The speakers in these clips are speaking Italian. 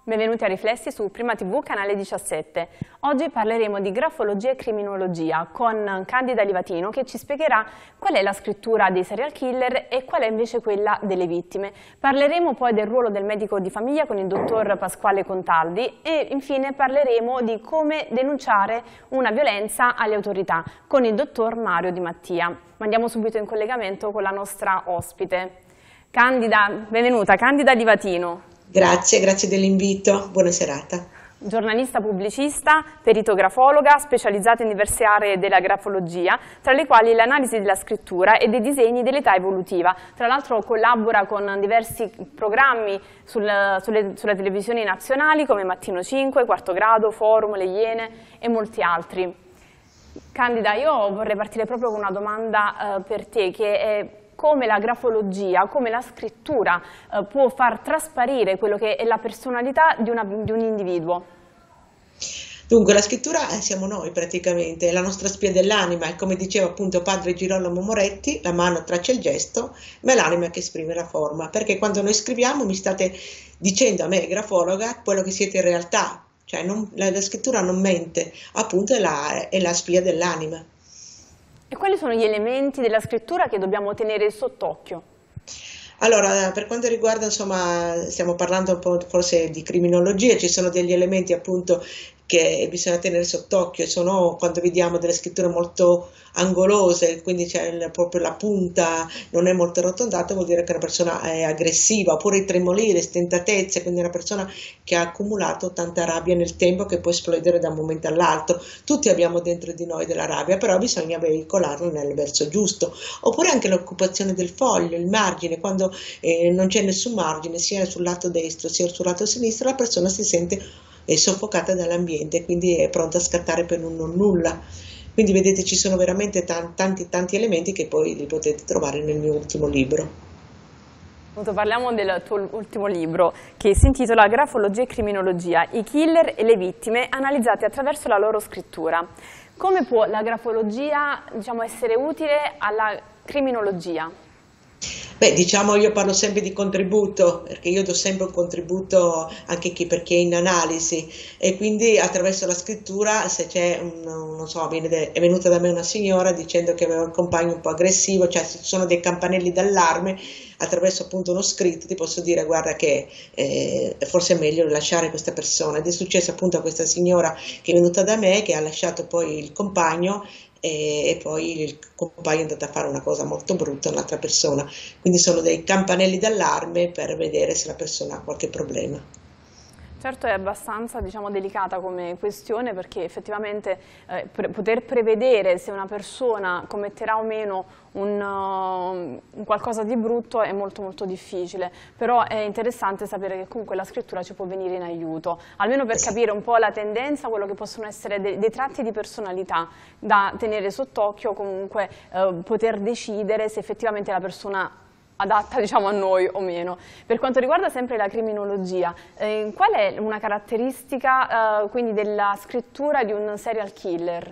Benvenuti a Riflessi su Prima TV, canale 17. Oggi parleremo di grafologia e criminologia con Candida Livatino, che ci spiegherà qual è la scrittura dei serial killer e qual è invece quella delle vittime. Parleremo poi del ruolo del medico di famiglia con il dottor Pasquale Contaldi e infine parleremo di come denunciare una violenza alle autorità con il dottor Mario Di Mattia. Ma andiamo subito in collegamento con la nostra ospite. Candida, benvenuta, Candida Livatino. Grazie dell'invito, buona serata. Giornalista pubblicista, peritografologa, specializzata in diverse aree della grafologia, tra le quali l'analisi della scrittura e dei disegni dell'età evolutiva. Tra l'altro collabora con diversi programmi sulle televisioni nazionali come Mattino 5, Quarto Grado, Forum, Le Iene e molti altri. Candida, io vorrei partire proprio con una domanda per te, che è: come la grafologia, come la scrittura può far trasparire quello che è la personalità di un individuo? Dunque, la scrittura siamo noi praticamente, è la nostra spia dell'anima, e come diceva appunto padre Girolamo Moretti, la mano traccia il gesto, ma è l'anima che esprime la forma, perché quando noi scriviamo mi state dicendo a me, grafologa, quello che siete in realtà, cioè la scrittura non mente, appunto è la spia dell'anima. E quali sono gli elementi della scrittura che dobbiamo tenere sott'occhio? Allora, per quanto riguarda, insomma, stiamo parlando un po' forse di criminologia, ci sono degli elementi appunto che bisogna tenere sott'occhio, sono quando vediamo delle scritture molto angolose, quindi c'è proprio la punta non è molto arrotondata, vuol dire che una persona è aggressiva, oppure i tremoli, le stentatezze, quindi una persona che ha accumulato tanta rabbia nel tempo che può esplodere da un momento all'altro. Tutti abbiamo dentro di noi della rabbia, però bisogna veicolarla nel verso giusto. Oppure anche l'occupazione del foglio, il margine, quando non c'è nessun margine sia sul lato destro sia sul lato sinistro, la persona si sente soffocata dall'ambiente, quindi è pronta a scattare per un non nulla. Quindi vedete, ci sono veramente tanti elementi che poi li potete trovare nel mio ultimo libro. Parliamo del tuo ultimo libro, che si intitola Grafologia e criminologia, i killer e le vittime analizzati attraverso la loro scrittura. Come può la grafologia, diciamo, essere utile alla criminologia? Beh, diciamo, io parlo sempre di contributo, perché io do sempre un contributo anche per chi è in analisi, e quindi attraverso la scrittura, se c'è, non so, è venuta da me una signora dicendo che aveva un compagno un po' aggressivo, cioè se ci sono dei campanelli d'allarme, attraverso appunto uno scritto ti posso dire: guarda che forse è meglio lasciare questa persona. Ed è successo appunto a questa signora che è venuta da me, che ha lasciato poi il compagno, e poi il compagno è andato a fare una cosa molto brutta a un'altra persona. Quindi sono dei campanelli d'allarme per vedere se la persona ha qualche problema. Certo, è abbastanza, diciamo, delicata come questione, perché effettivamente poter prevedere se una persona commetterà o meno un qualcosa di brutto è molto molto difficile, però è interessante sapere che comunque la scrittura ci può venire in aiuto, almeno per capire un po' la tendenza, quello che possono essere dei tratti di personalità da tenere sott'occhio, comunque poter decidere se effettivamente la persona adatta, diciamo, a noi o meno. Per quanto riguarda sempre la criminologia, qual è una caratteristica quindi della scrittura di un serial killer?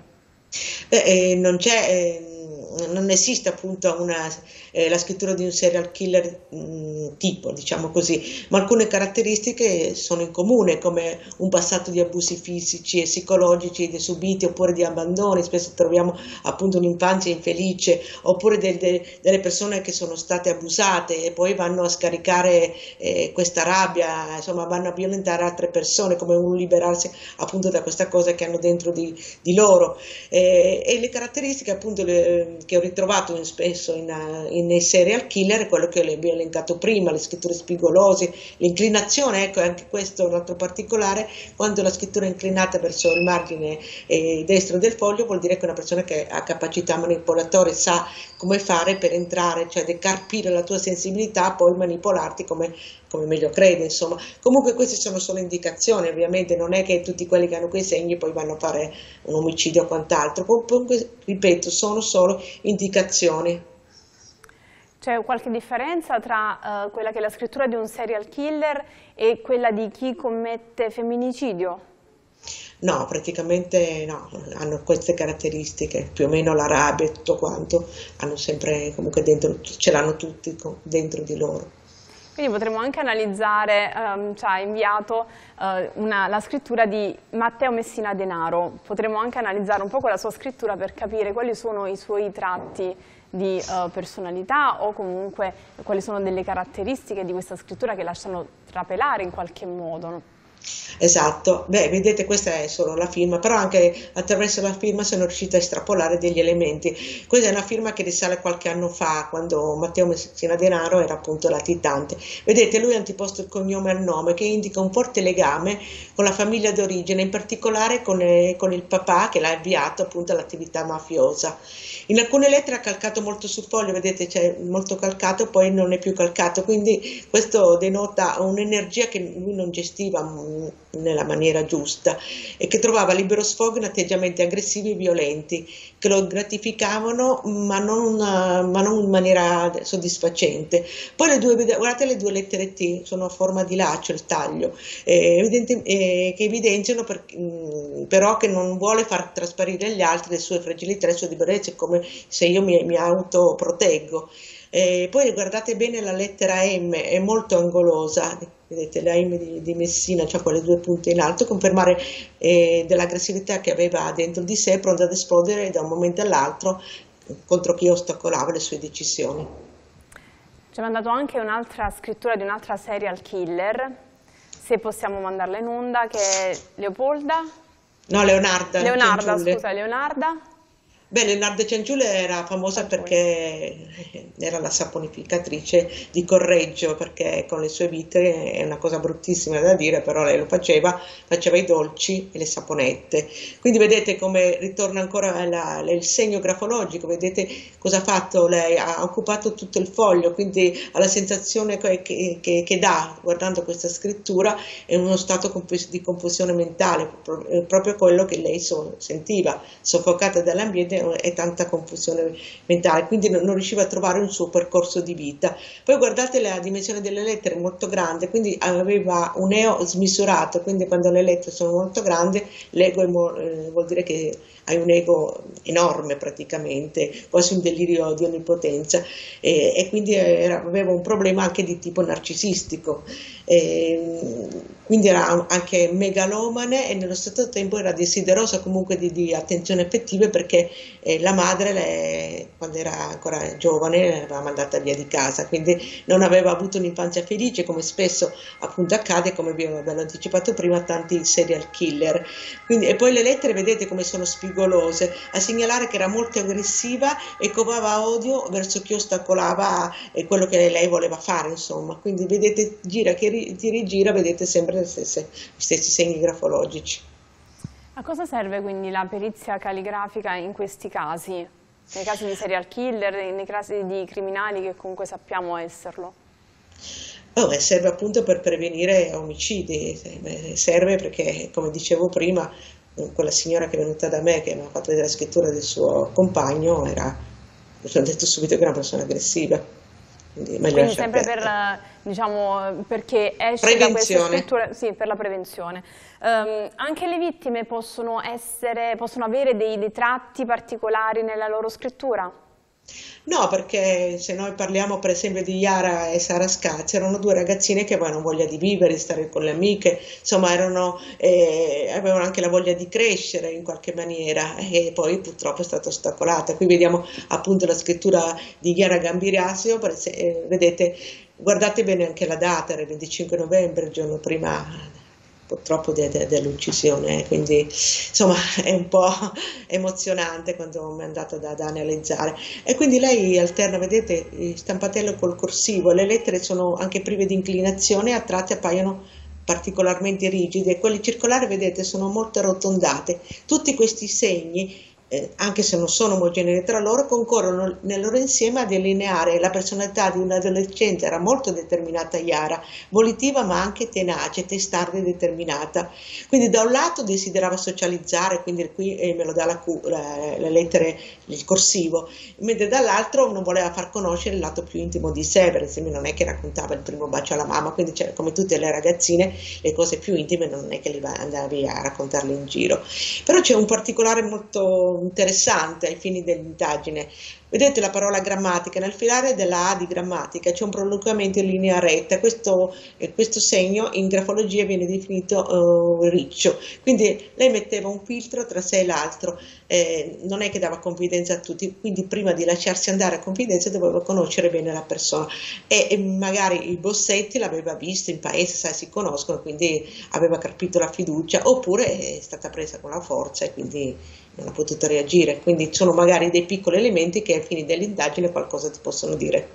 Non esiste appunto la scrittura di un serial killer tipo, diciamo così, ma alcune caratteristiche sono in comune, come un passato di abusi fisici e psicologici subiti, oppure di abbandoni. Spesso troviamo appunto un'infanzia infelice, oppure delle persone che sono state abusate e poi vanno a scaricare questa rabbia, insomma vanno a violentare altre persone, come un liberarsi appunto da questa cosa che hanno dentro di loro. E le caratteristiche appunto che ho ritrovato spesso nei serial killer è quello che vi ho elencato prima: le scritture spigolose, l'inclinazione. Ecco, anche questo è un altro particolare: quando la scrittura è inclinata verso il margine destro del foglio, vuol dire che una persona che ha capacità manipolatorie sa come fare per entrare, cioè carpire la tua sensibilità, poi manipolarti come meglio crede, insomma. Comunque queste sono solo indicazioni, ovviamente non è che tutti quelli che hanno quei segni poi vanno a fare un omicidio o quant'altro. Comunque, ripeto, sono solo indicazioni. C'è qualche differenza tra quella che è la scrittura di un serial killer e quella di chi commette femminicidio? No, praticamente no, hanno queste caratteristiche, più o meno la rabbia e tutto quanto, hanno sempre comunque dentro, ce l'hanno tutti dentro di loro. Quindi potremmo anche analizzare, ci ha inviato la scrittura di Matteo Messina Denaro, potremmo anche analizzare un po' la sua scrittura per capire quali sono i suoi tratti di personalità o comunque quali sono delle caratteristiche di questa scrittura che lasciano trapelare in qualche modo, no? Esatto, beh, vedete questa è solo la firma, però anche attraverso la firma sono riuscita a estrapolare degli elementi. Questa è una firma che risale qualche anno fa, quando Matteo Messina Denaro era appunto latitante. Vedete, lui ha anteposto il cognome al nome, che indica un forte legame con la famiglia d'origine, in particolare con il papà che l'ha avviato appunto all'attività mafiosa. In alcune lettere ha calcato molto sul foglio, vedete c'è molto calcato, poi non è più calcato, quindi questo denota un'energia che lui non gestiva nella maniera giusta e che trovava libero sfogo in atteggiamenti aggressivi e violenti che lo gratificavano ma non in maniera soddisfacente. Poi guardate le due lettere T, sono a forma di laccio, il taglio, che evidenziano però che non vuole far trasparire agli altri le sue fragilità e le sue debolezze, come se io mi autoproteggo. Poi guardate bene la lettera M, è molto angolosa, vedete la M di Messina, cioè con le due punte in alto, confermare dell'aggressività che aveva dentro di sé, pronta ad esplodere da un momento all'altro contro chi ostacolava le sue decisioni. Ci ha mandato anche un'altra scrittura di un'altra serial killer, se possiamo mandarla in onda, che è Leopolda? No, Leonarda. Leonarda, scusa, Leonarda? Beh, Leonarda Cianciulli era famosa perché era la saponificatrice di Correggio, perché con le sue vite è una cosa bruttissima da dire, però lei lo faceva i dolci e le saponette. Quindi vedete come ritorna ancora il segno grafologico, vedete cosa ha fatto lei? Ha occupato tutto il foglio, quindi ha la sensazione che dà, guardando questa scrittura, è uno stato di confusione mentale, proprio quello che lei sentiva, soffocata dall'ambiente e tanta confusione mentale, quindi non riusciva a trovare un suo percorso di vita. Poi guardate la dimensione delle lettere, molto grande, quindi aveva un ego smisurato, quindi quando le lettere sono molto grandi l'ego vuol dire che hai un ego enorme praticamente, quasi un delirio di onnipotenza, e quindi aveva un problema anche di tipo narcisistico, quindi era anche megalomane e nello stesso tempo era desiderosa comunque di attenzioni affettive, perché la madre, quando era ancora giovane, l'aveva mandata via di casa, quindi non aveva avuto un'infanzia felice, come spesso appunto accade, come vi avevo anticipato prima, tanti serial killer. Quindi, e poi le lettere vedete come sono spigolose, a segnalare che era molto aggressiva e covava odio verso chi ostacolava quello che lei voleva fare, insomma. Quindi vedete, gira che ti rigira, vedete sempre gli stessi segni grafologici. A cosa serve quindi la perizia calligrafica in questi casi? Nei casi di serial killer, nei casi di criminali che comunque sappiamo esserlo? Serve appunto per prevenire omicidi, serve perché, come dicevo prima, quella signora che è venuta da me, che mi ha fatto vedere la scrittura del suo compagno, mi ha detto subito che era una persona aggressiva. Quindi sempre diciamo, perché esce da queste scritture, sì, per la prevenzione. Anche le vittime possono avere dei tratti particolari nella loro scrittura? No, perché se noi parliamo per esempio di Yara e Sara Scazzi, erano due ragazzine che avevano voglia di vivere, di stare con le amiche, insomma avevano anche la voglia di crescere in qualche maniera, e poi purtroppo è stata ostacolata. Qui vediamo appunto la scrittura di Yara Gambirasio, vedete, guardate bene anche la data, era il 25 novembre, il giorno prima purtroppo dell'uccisione, quindi insomma è un po' emozionante quando mi è andata da analizzare. E quindi lei alterna, vedete, il stampatello col corsivo, le lettere sono anche prive di inclinazione, a tratti appaiono particolarmente rigide, e quelle circolari, vedete, sono molto arrotondate. Tutti questi segni, anche se non sono omogenei tra loro, concorrono nel loro insieme a delineare la personalità di un'adolescente. Era molto determinata Yara, volitiva ma anche tenace, testarda e determinata. Quindi da un lato desiderava socializzare, quindi qui me lo dà le lettere, il corsivo, mentre dall'altro non voleva far conoscere il lato più intimo di sé, per esempio non è che raccontava il primo bacio alla mamma, quindi come tutte le ragazzine le cose più intime non è che le andavi a raccontarle in giro. Però c'è un particolare molto molto interessante ai fini dell'indagine. Vedete la parola grammatica, nel filare della A di grammatica c'è un prolungamento in linea retta, questo segno in grafologia viene definito riccio, quindi lei metteva un filtro tra sé e l'altro, non è che dava confidenza a tutti, quindi prima di lasciarsi andare a confidenza doveva conoscere bene la persona e magari i bossetti l'aveva visto in paese, sai, si conoscono, quindi aveva capito la fiducia, oppure è stata presa con la forza e quindi non ha potuto reagire, quindi sono magari dei piccoli elementi che ai fini dell'indagine qualcosa ti possono dire.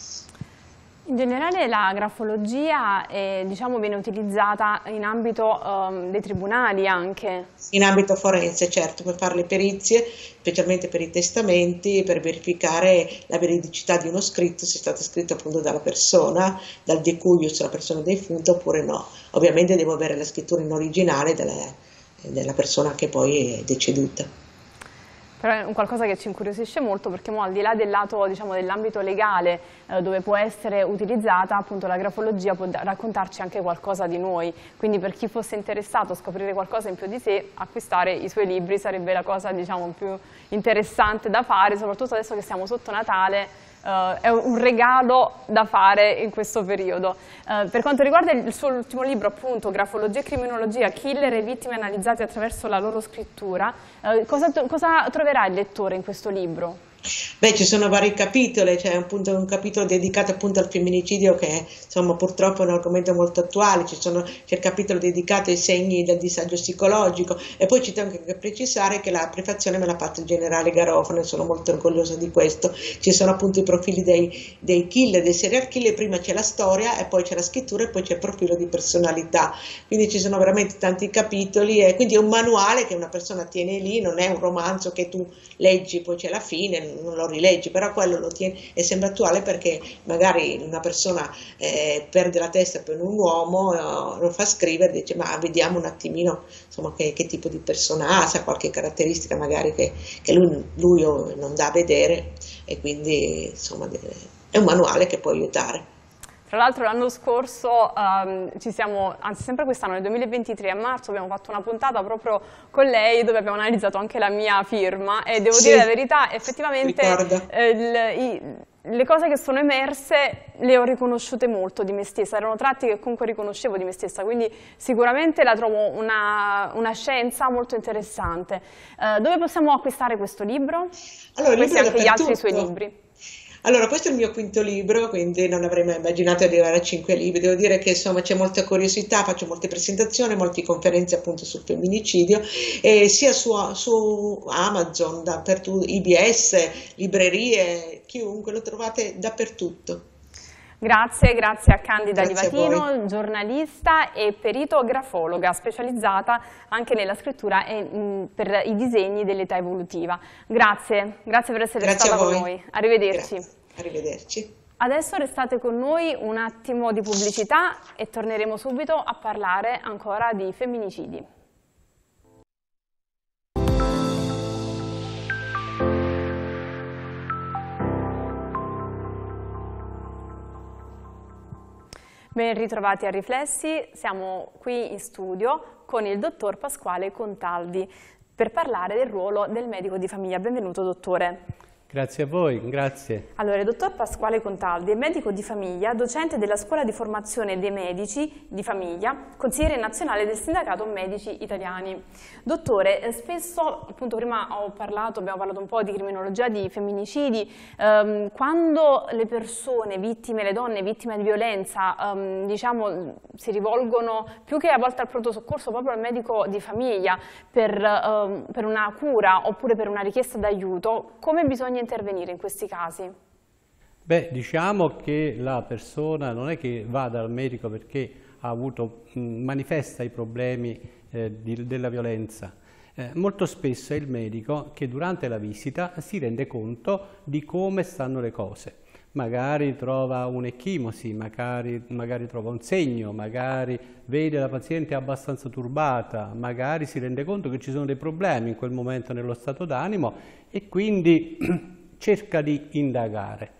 In generale la grafologia diciamo, viene utilizzata in ambito dei tribunali anche. In ambito forense, certo, per fare le perizie, specialmente per i testamenti, per verificare la veridicità di uno scritto, se è stato scritto appunto dalla persona, dal decuius, la persona defunta oppure no. Ovviamente devo avere la scrittura in originale della persona che poi è deceduta. Però è un qualcosa che ci incuriosisce molto perché al di là del lato, diciamo, dell'ambito legale dove può essere utilizzata, appunto la grafologia può raccontarci anche qualcosa di noi, quindi per chi fosse interessato a scoprire qualcosa in più di sé, acquistare i suoi libri sarebbe la cosa, diciamo, più interessante da fare, soprattutto adesso che siamo sotto Natale. È un regalo da fare in questo periodo. Per quanto riguarda il suo ultimo libro, appunto, Grafologia e criminologia, killer e vittime analizzate attraverso la loro scrittura, cosa troverà il lettore in questo libro? Beh, ci sono vari capitoli, c'è appunto un capitolo dedicato appunto al femminicidio che insomma purtroppo è un argomento molto attuale, c'è il capitolo dedicato ai segni del disagio psicologico e poi ci tengo anche a precisare che la prefazione me l'ha fatta il generale Garofano e sono molto orgogliosa di questo. Ci sono appunto i profili dei killer, dei serial killer, prima c'è la storia e poi c'è la scrittura e poi c'è il profilo di personalità, quindi ci sono veramente tanti capitoli e quindi è un manuale che una persona tiene lì, non è un romanzo che tu leggi poi c'è la fine, non lo rileggi, però quello lo tiene e sembra attuale perché magari una persona perde la testa per un uomo, lo fa scrivere e dice ma vediamo un attimino insomma che tipo di persona ha, se ha qualche caratteristica magari che lui non dà a vedere e quindi insomma è un manuale che può aiutare. Tra l'altro l'anno scorso anzi sempre quest'anno, nel 2023 a marzo, abbiamo fatto una puntata proprio con lei dove abbiamo analizzato anche la mia firma e devo dire la verità, effettivamente le cose che sono emerse le ho riconosciute molto di me stessa, erano tratti che comunque riconoscevo di me stessa, quindi sicuramente la trovo una scienza molto interessante. Dove possiamo acquistare questo libro? Allora, questi e anche gli altri suoi libri. Allora, questo è il mio quinto libro, quindi non avrei mai immaginato di arrivare a 5 libri. Devo dire che insomma c'è molta curiosità, faccio molte presentazioni, molte conferenze appunto sul femminicidio, e sia su Amazon, dappertutto, IBS, librerie, chiunque, lo trovate dappertutto. Grazie a Candida Livatino, giornalista e perito grafologa, specializzata anche nella scrittura e per i disegni dell'età evolutiva. Grazie per essere stata con noi. Arrivederci. Grazie. Arrivederci. Adesso restate con noi un attimo di pubblicità e torneremo subito a parlare ancora di femminicidi. Ben ritrovati a Riflessi, siamo qui in studio con il dottor Pasquale Contaldi per parlare del ruolo del medico di famiglia. Benvenuto dottore. Grazie a voi, grazie. Allora, il dottor Pasquale Contaldi è medico di famiglia, docente della Scuola di Formazione dei Medici di Famiglia, consigliere nazionale del Sindacato Medici Italiani. Dottore, spesso, appunto prima abbiamo parlato un po' di criminologia, di femminicidi, quando le persone vittime, le donne vittime di violenza, diciamo, si rivolgono più che a volte al pronto soccorso proprio al medico di famiglia per una cura oppure per una richiesta d'aiuto, come bisogna intervenire in questi casi? Beh, diciamo che la persona non è che va dal medico perché manifesta i problemi della violenza. Molto spesso è il medico che durante la visita si rende conto di come stanno le cose. Magari trova un'ecchimosi, magari trova un segno, magari vede la paziente abbastanza turbata, magari si rende conto che ci sono dei problemi in quel momento nello stato d'animo e quindi cerca di indagare.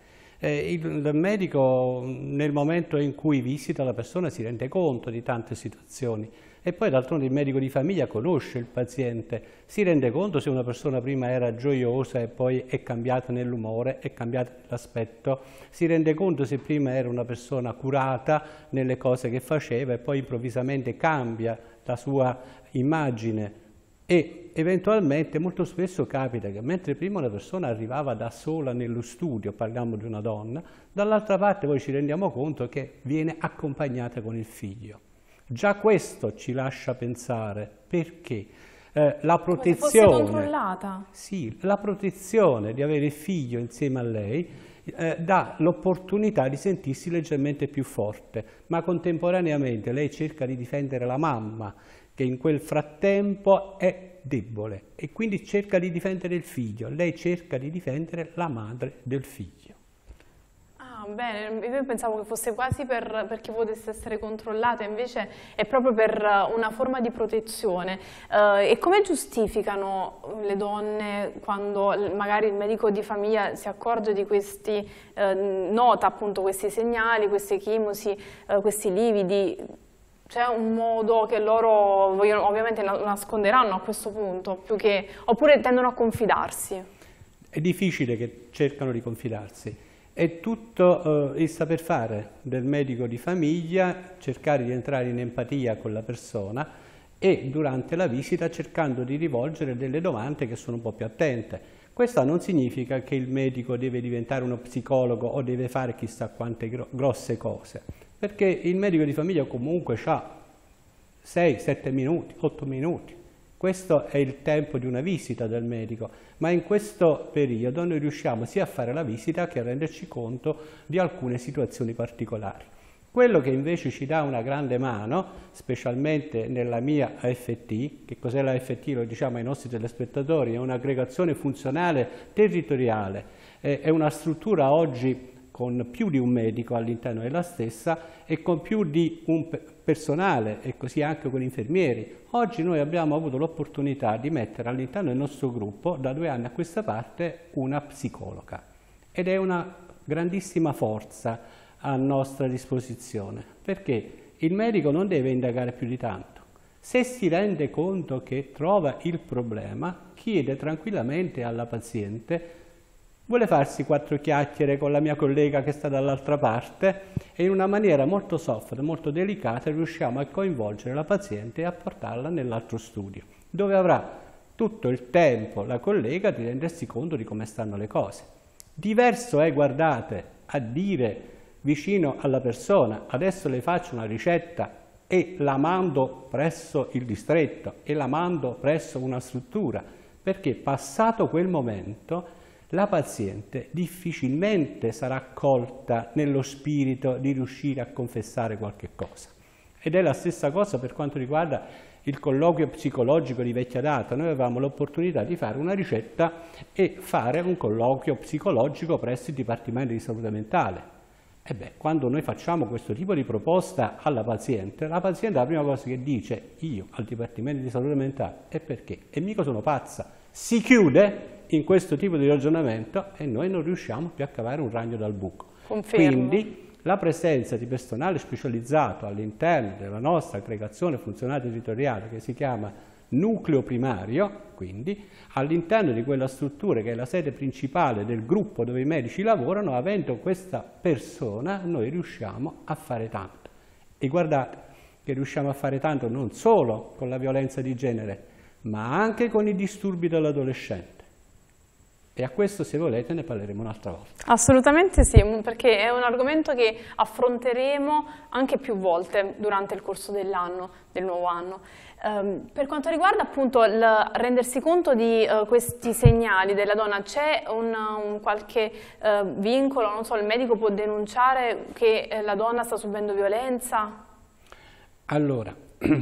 Il medico nel momento in cui visita la persona si rende conto di tante situazioni e poi d'altronde il medico di famiglia conosce il paziente, si rende conto se una persona prima era gioiosa e poi è cambiata nell'umore, è cambiata nell'aspetto, si rende conto se prima era una persona curata nelle cose che faceva e poi improvvisamente cambia la sua immagine. E eventualmente molto spesso capita che mentre prima una persona arrivava da sola nello studio, parliamo di una donna, dall'altra parte poi ci rendiamo conto che viene accompagnata con il figlio. Già questo ci lascia pensare perché la protezione, come se fosse controllata. Sì, la protezione di avere il figlio insieme a lei dà l'opportunità di sentirsi leggermente più forte, ma contemporaneamente lei cerca di difendere la mamma, che in quel frattempo è debole e quindi cerca di difendere il figlio, lei cerca di difendere la madre del figlio. Ah, bene, io pensavo che fosse quasi perché potesse essere controllata, invece è proprio per una forma di protezione. E come giustificano le donne quando magari il medico di famiglia si accorge di questi, nota appunto questi segnali, queste chimosi, questi lividi? C'è un modo che loro vogliono, ovviamente nasconderanno a questo punto, oppure tendono a confidarsi? È difficile che cercano di confidarsi. È tutto il saper fare del medico di famiglia, cercare di entrare in empatia con la persona e durante la visita cercando di rivolgere delle domande che sono un po' più attente. Questo non significa che il medico deve diventare uno psicologo o deve fare chissà quante grosse cose, perché il medico di famiglia comunque ha 6, 7 minuti, 8 minuti. Questo è il tempo di una visita del medico, ma in questo periodo noi riusciamo sia a fare la visita che a renderci conto di alcune situazioni particolari. Quello che invece ci dà una grande mano, specialmente nella mia AFT, che cos'è la AFT? Lo diciamo ai nostri telespettatori, è un'aggregazione funzionale territoriale, è una struttura oggi con più di un medico all'interno della stessa e con più di un personale e così anche con infermieri. Oggi noi abbiamo avuto l'opportunità di mettere all'interno del nostro gruppo, da 2 anni a questa parte, una psicologa ed è una grandissima forza a nostra disposizione, perché il medico non deve indagare più di tanto. Se si rende conto che trova il problema, chiede tranquillamente alla paziente: vuole farsi 4 chiacchiere con la mia collega che sta dall'altra parte, e in una maniera molto soft, molto delicata riusciamo a coinvolgere la paziente e a portarla nell'altro studio, dove avrà tutto il tempo la collega di rendersi conto di come stanno le cose. Diverso è, guardate, a dire vicino alla persona: adesso le faccio una ricetta e la mando presso il distretto e la mando presso una struttura, perché passato quel momento la paziente difficilmente sarà accolta nello spirito di riuscire a confessare qualche cosa. Ed è la stessa cosa per quanto riguarda il colloquio psicologico di vecchia data. Noi avevamo l'opportunità di fare una ricetta e fare un colloquio psicologico presso il Dipartimento di Salute Mentale. Quando noi facciamo questo tipo di proposta alla paziente, la paziente la prima cosa che dice: io al Dipartimento di Salute Mentale, e perché? E mica sono pazza. Si chiude in questo tipo di ragionamento e noi non riusciamo più a cavare un ragno dal buco. Confermo. Quindi la presenza di personale specializzato all'interno della nostra aggregazione funzionale territoriale, che si chiama nucleo primario, quindi all'interno di quella struttura che è la sede principale del gruppo dove i medici lavorano, avendo questa persona noi riusciamo a fare tanto. E guardate che riusciamo a fare tanto non solo con la violenza di genere, ma anche con i disturbi dell'adolescente. E a questo, se volete, ne parleremo un'altra volta. Assolutamente sì, perché è un argomento che affronteremo anche più volte durante il corso dell'anno, del nuovo anno. Per quanto riguarda appunto il rendersi conto di questi segnali della donna, c'è un qualche vincolo? Non so, il medico può denunciare che la donna sta subendo violenza? Allora,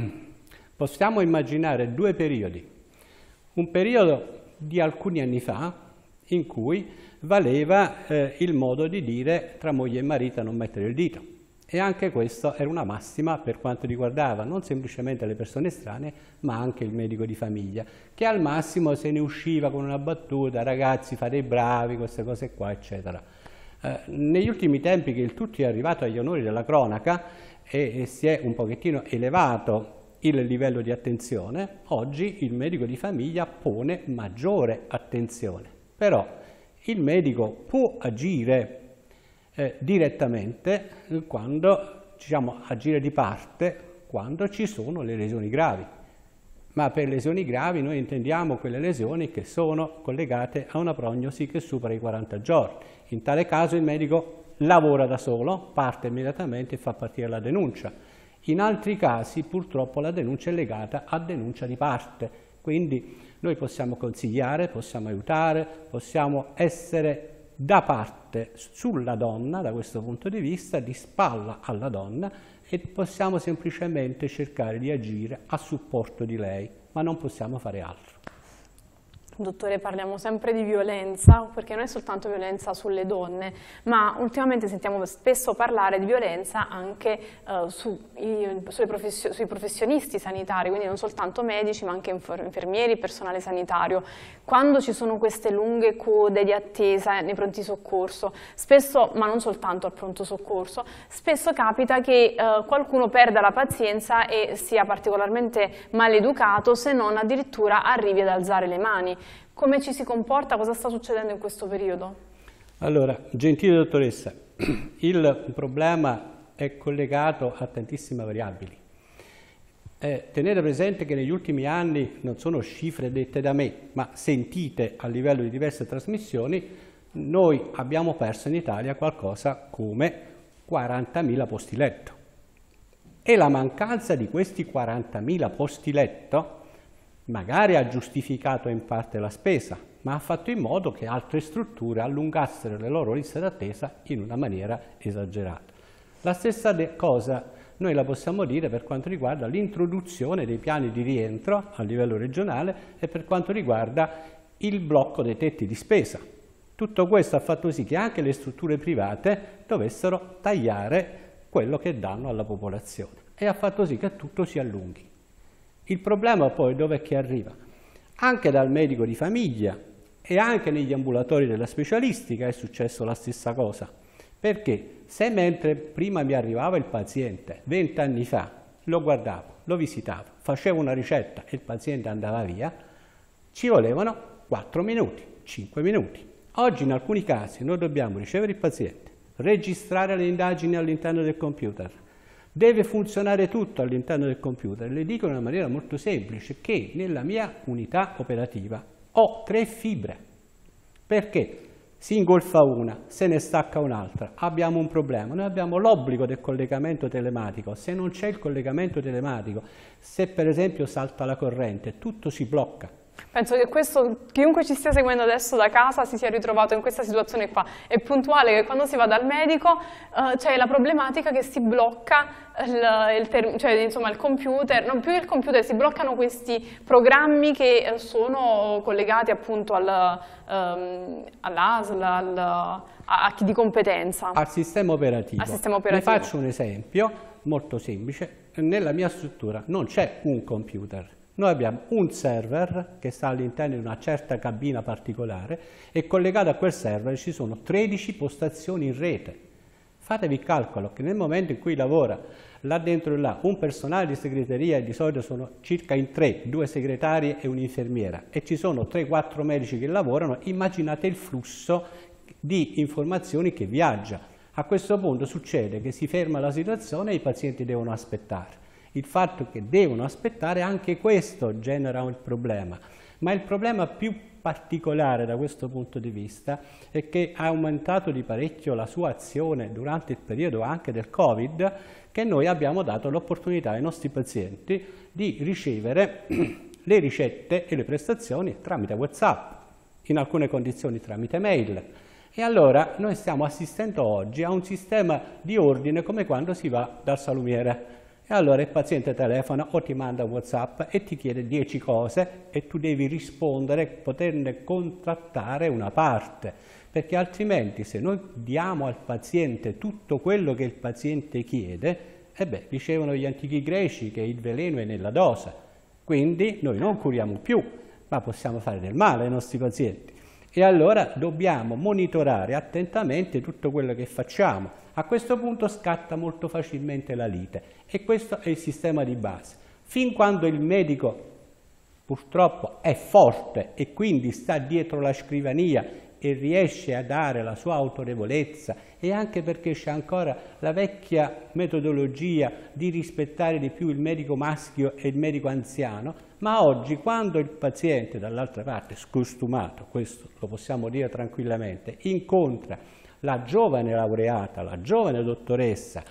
possiamo immaginare 2 periodi. Un periodo di alcuni anni fa, in cui valeva il modo di dire tra moglie e marito non mettere il dito. E anche questo era una massima per quanto riguardava non semplicemente le persone estranee, ma anche il medico di famiglia, che al massimo se ne usciva con una battuta: ragazzi, fate i bravi, queste cose qua, eccetera. Negli ultimi tempi che il tutto è arrivato agli onori della cronaca e si è un pochettino elevato il livello di attenzione, oggi il medico di famiglia pone maggiore attenzione. Però il medico può agire direttamente quando, diciamo, agire di parte quando ci sono le lesioni gravi. Ma per lesioni gravi noi intendiamo quelle lesioni che sono collegate a una prognosi che supera i 40 giorni. In tale caso il medico lavora da solo, parte immediatamente e fa partire la denuncia. In altri casi purtroppo la denuncia è legata a denuncia di parte, quindi noi possiamo consigliare, possiamo aiutare, possiamo essere da parte sulla donna da questo punto di vista, di spalla alla donna, e possiamo semplicemente cercare di agire a supporto di lei, ma non possiamo fare altro. Dottore, parliamo sempre di violenza, perché non è soltanto violenza sulle donne, ma ultimamente sentiamo spesso parlare di violenza anche sui professionisti sanitari, quindi non soltanto medici, ma anche infermieri, personale sanitario. Quando ci sono queste lunghe code di attesa nei pronti soccorso, spesso, ma non soltanto al pronto soccorso, spesso capita che qualcuno perda la pazienza e sia particolarmente maleducato, se non addirittura arrivi ad alzare le mani. Come ci si comporta? Cosa sta succedendo in questo periodo? Allora, gentile dottoressa, il problema è collegato a tantissime variabili. Tenete presente che negli ultimi anni non sono cifre dette da me, ma sentite a livello di diverse trasmissioni, noi abbiamo perso in Italia qualcosa come 40.000 posti letto. E la mancanza di questi 40.000 posti letto magari ha giustificato in parte la spesa, ma ha fatto in modo che altre strutture allungassero le loro liste d'attesa in una maniera esagerata. La stessa cosa noi la possiamo dire per quanto riguarda l'introduzione dei piani di rientro a livello regionale e per quanto riguarda il blocco dei tetti di spesa. Tutto questo ha fatto sì che anche le strutture private dovessero tagliare quello che danno alla popolazione e ha fatto sì che tutto si allunghi. Il problema poi dov'è che arriva? Anche dal medico di famiglia e anche negli ambulatori della specialistica è successo la stessa cosa. Perché se mentre prima mi arrivava il paziente 20 anni fa, lo guardavo, lo visitavo, facevo una ricetta e il paziente andava via, ci volevano 4 minuti, 5 minuti. Oggi in alcuni casi noi dobbiamo ricevere il paziente, registrare le indagini all'interno del computer, deve funzionare tutto all'interno del computer. Le dico in una maniera molto semplice che nella mia unità operativa ho 3 fibre. Perché? Si ingolfa una, se ne stacca un'altra, abbiamo un problema. Noi abbiamo l'obbligo del collegamento telematico. Se non c'è il collegamento telematico, se per esempio salta la corrente, tutto si blocca. Penso che chiunque ci stia seguendo adesso da casa si sia ritrovato in questa situazione qua. È puntuale che quando si va dal medico c'è la problematica che si blocca il computer, non più il computer, si bloccano questi programmi che sono collegati appunto all'ASL, a chi di competenza. Al sistema operativo. Ne faccio un esempio molto semplice. Nella mia struttura non c'è un computer. Noi abbiamo un server che sta all'interno di una certa cabina particolare e collegato a quel server ci sono 13 postazioni in rete. Fatevi il calcolo che nel momento in cui lavora là dentro e là un personale di segreteria, e di solito sono circa in 3, 2 segretarie e un'infermiera, e ci sono 3-4 medici che lavorano, immaginate il flusso di informazioni che viaggia. A questo punto succede che si ferma la situazione e i pazienti devono aspettare. Il fatto che devono aspettare, anche questo genera un problema, ma il problema più particolare da questo punto di vista è che ha aumentato di parecchio la sua azione durante il periodo anche del Covid, che noi abbiamo dato l'opportunità ai nostri pazienti di ricevere le ricette e le prestazioni tramite WhatsApp, in alcune condizioni tramite mail. E allora noi stiamo assistendo oggi a un sistema di ordine come quando si va dal salumiere. E allora il paziente telefona o ti manda WhatsApp e ti chiede 10 cose e tu devi rispondere, poterne contrattare una parte, perché altrimenti se noi diamo al paziente tutto quello che il paziente chiede, dicevano gli antichi greci che il veleno è nella dose, quindi noi non curiamo più, ma possiamo fare del male ai nostri pazienti. E allora dobbiamo monitorare attentamente tutto quello che facciamo. A questo punto scatta molto facilmente la lite e questo è il sistema di base. Fin quando il medico purtroppo è forte e quindi sta dietro la scrivania e riesce a dare la sua autorevolezza, e anche perché c'è ancora la vecchia metodologia di rispettare di più il medico maschio e il medico anziano, ma oggi quando il paziente dall'altra parte, scostumato, questo lo possiamo dire tranquillamente, incontra la giovane laureata, la giovane dottoressa,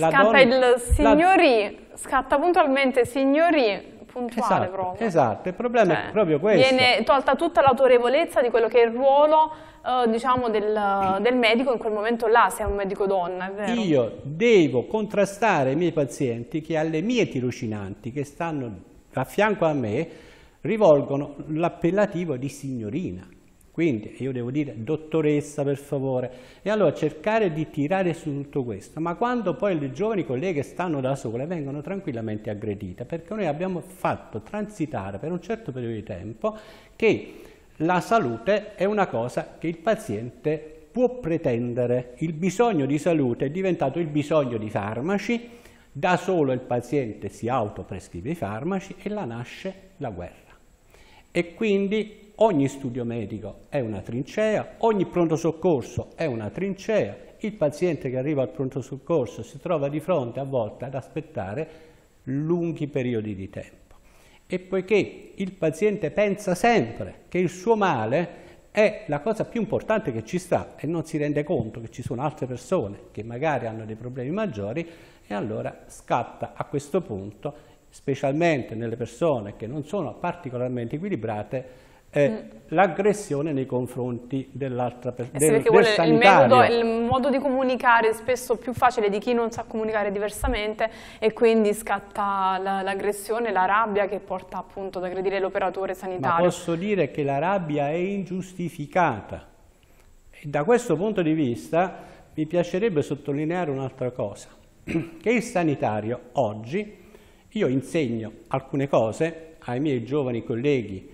scatta puntualmente signori, puntuale proprio. Esatto, il problema è proprio questo. Viene tolta tutta l'autorevolezza di quello che è il ruolo diciamo del medico in quel momento là, se è un medico donna, è vero? Io devo contrastare i miei pazienti che alle mie tirocinanti che stanno a fianco a me rivolgono l'appellativo di signorina. Quindi io devo dire dottoressa per favore, e allora cercare di tirare su tutto questo, ma quando poi le giovani colleghe stanno da sole vengono tranquillamente aggredite, perché noi abbiamo fatto transitare per un certo periodo di tempo che la salute è una cosa che il paziente può pretendere, il bisogno di salute è diventato il bisogno di farmaci, da solo il paziente si autoprescrive i farmaci e là nasce la guerra. E quindi ogni studio medico è una trincea, ogni pronto soccorso è una trincea, il paziente che arriva al pronto soccorso si trova di fronte a volte ad aspettare lunghi periodi di tempo. E poiché il paziente pensa sempre che il suo male è la cosa più importante che ci sta e non si rende conto che ci sono altre persone che magari hanno dei problemi maggiori, e allora scatta a questo punto, specialmente nelle persone che non sono particolarmente equilibrate, l'aggressione nei confronti dell'altra del sanitario. Il modo di comunicare è spesso più facile di chi non sa comunicare diversamente, e quindi scatta l'aggressione, la rabbia che porta appunto ad aggredire l'operatore sanitario. Ma posso dire che la rabbia è ingiustificata, e da questo punto di vista mi piacerebbe sottolineare un'altra cosa, che il sanitario oggi, io insegno alcune cose ai miei giovani colleghi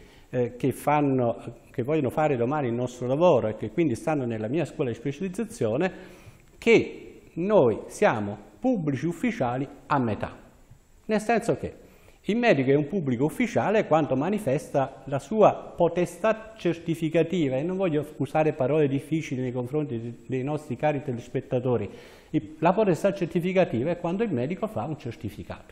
che vogliono fare domani il nostro lavoro e che quindi stanno nella mia scuola di specializzazione, che noi siamo pubblici ufficiali a metà. Nel senso che il medico è un pubblico ufficiale quando manifesta la sua potestà certificativa, e non voglio usare parole difficili nei confronti dei nostri cari telespettatori. La potestà certificativa è quando il medico fa un certificato.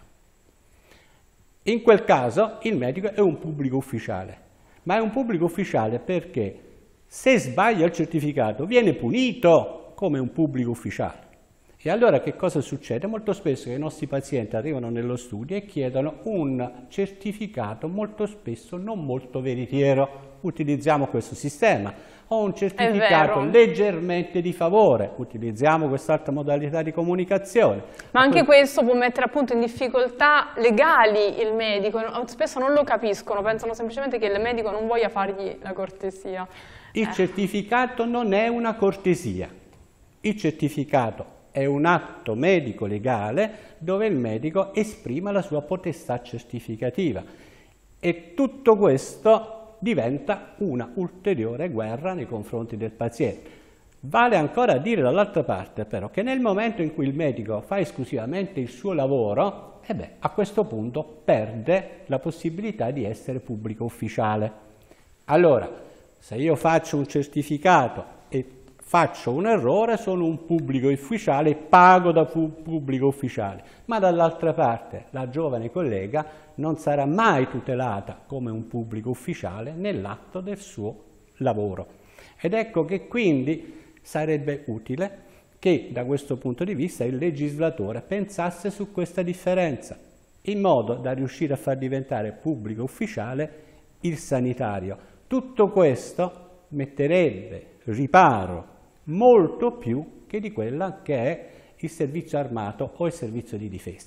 In quel caso il medico è un pubblico ufficiale. Ma è un pubblico ufficiale perché se sbaglia il certificato viene punito come un pubblico ufficiale. E allora che cosa succede? Molto spesso i nostri pazienti arrivano nello studio e chiedono un certificato molto spesso non molto veritiero. Utilizziamo questo sistema. O un certificato leggermente di favore. Utilizziamo quest'altra modalità di comunicazione. Ma anche questo può mettere appunto in difficoltà legali il medico. Spesso non lo capiscono, pensano semplicemente che il medico non voglia fargli la cortesia. Il certificato non è una cortesia. Il certificato è un atto medico legale dove il medico esprime la sua potestà certificativa. E tutto questo diventa una ulteriore guerra nei confronti del paziente. Vale ancora a dire dall'altra parte però che nel momento in cui il medico fa esclusivamente il suo lavoro, a questo punto perde la possibilità di essere pubblico ufficiale. Allora, se io faccio un certificato e faccio un errore, sono un pubblico ufficiale, pago da pubblico ufficiale, ma dall'altra parte la giovane collega non sarà mai tutelata come un pubblico ufficiale nell'atto del suo lavoro. Ed ecco che quindi sarebbe utile che da questo punto di vista il legislatore pensasse su questa differenza, in modo da riuscire a far diventare pubblico ufficiale il sanitario. Tutto questo metterebbe riparo molto più che di quella che è il servizio armato o il servizio di difesa.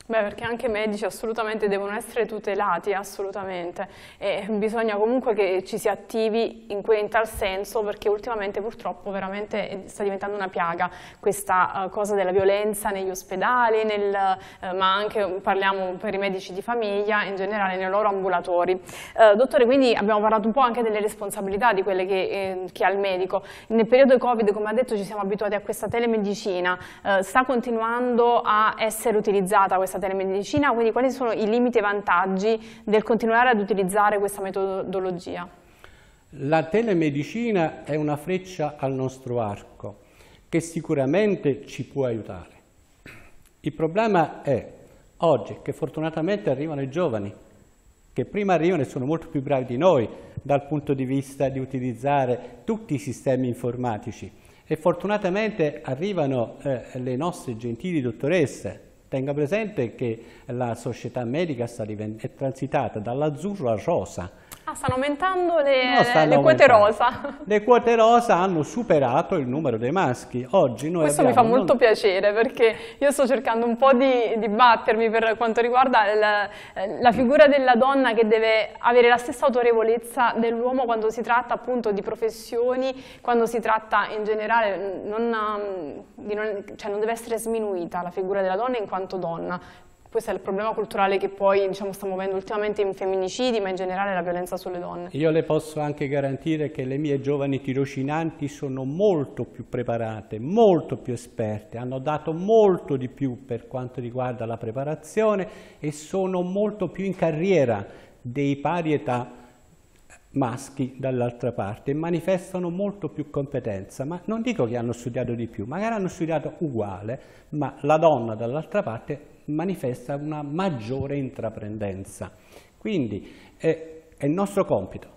Beh, perché anche i medici assolutamente devono essere tutelati, assolutamente, e bisogna comunque che ci si attivi in tal senso, perché ultimamente purtroppo veramente sta diventando una piaga questa cosa della violenza negli ospedali, ma anche parliamo per i medici di famiglia, in generale nei loro ambulatori. Dottore, quindi abbiamo parlato un po' anche delle responsabilità di quelle che ha il medico. Nel periodo Covid, come ha detto, ci siamo abituati a questa telemedicina, sta continuando a essere utilizzata questa telemedicina, quindi quali sono i limiti e i vantaggi del continuare ad utilizzare questa metodologia? La telemedicina è una freccia al nostro arco che sicuramente ci può aiutare. Il problema è oggi che fortunatamente arrivano i giovani, che prima arrivano e sono molto più bravi di noi dal punto di vista di utilizzare tutti i sistemi informatici, e fortunatamente arrivano le nostre gentili dottoresse. Tenga presente che la società medica è transitata dall'azzurro al rosa. Ah, stanno aumentando le quote rosa. Le quote rosa hanno superato il numero dei maschi. Oggi noi Questo mi fa molto piacere, perché io sto cercando un po' di battermi per quanto riguarda la figura della donna, che deve avere la stessa autorevolezza dell'uomo quando si tratta appunto di professioni, quando si tratta in generale, cioè non deve essere sminuita la figura della donna in quanto donna. Questo è il problema culturale che poi sta muovendo ultimamente in femminicidi, ma in generale la violenza sulle donne. Io le posso anche garantire che le mie giovani tirocinanti sono molto più preparate, molto più esperte, hanno dato molto di più per quanto riguarda la preparazione e sono molto più in carriera dei pari età maschi dall'altra parte, e manifestano molto più competenza. Ma non dico che hanno studiato di più, magari hanno studiato uguale, ma la donna dall'altra parte manifesta una maggiore intraprendenza. Quindi è il nostro compito,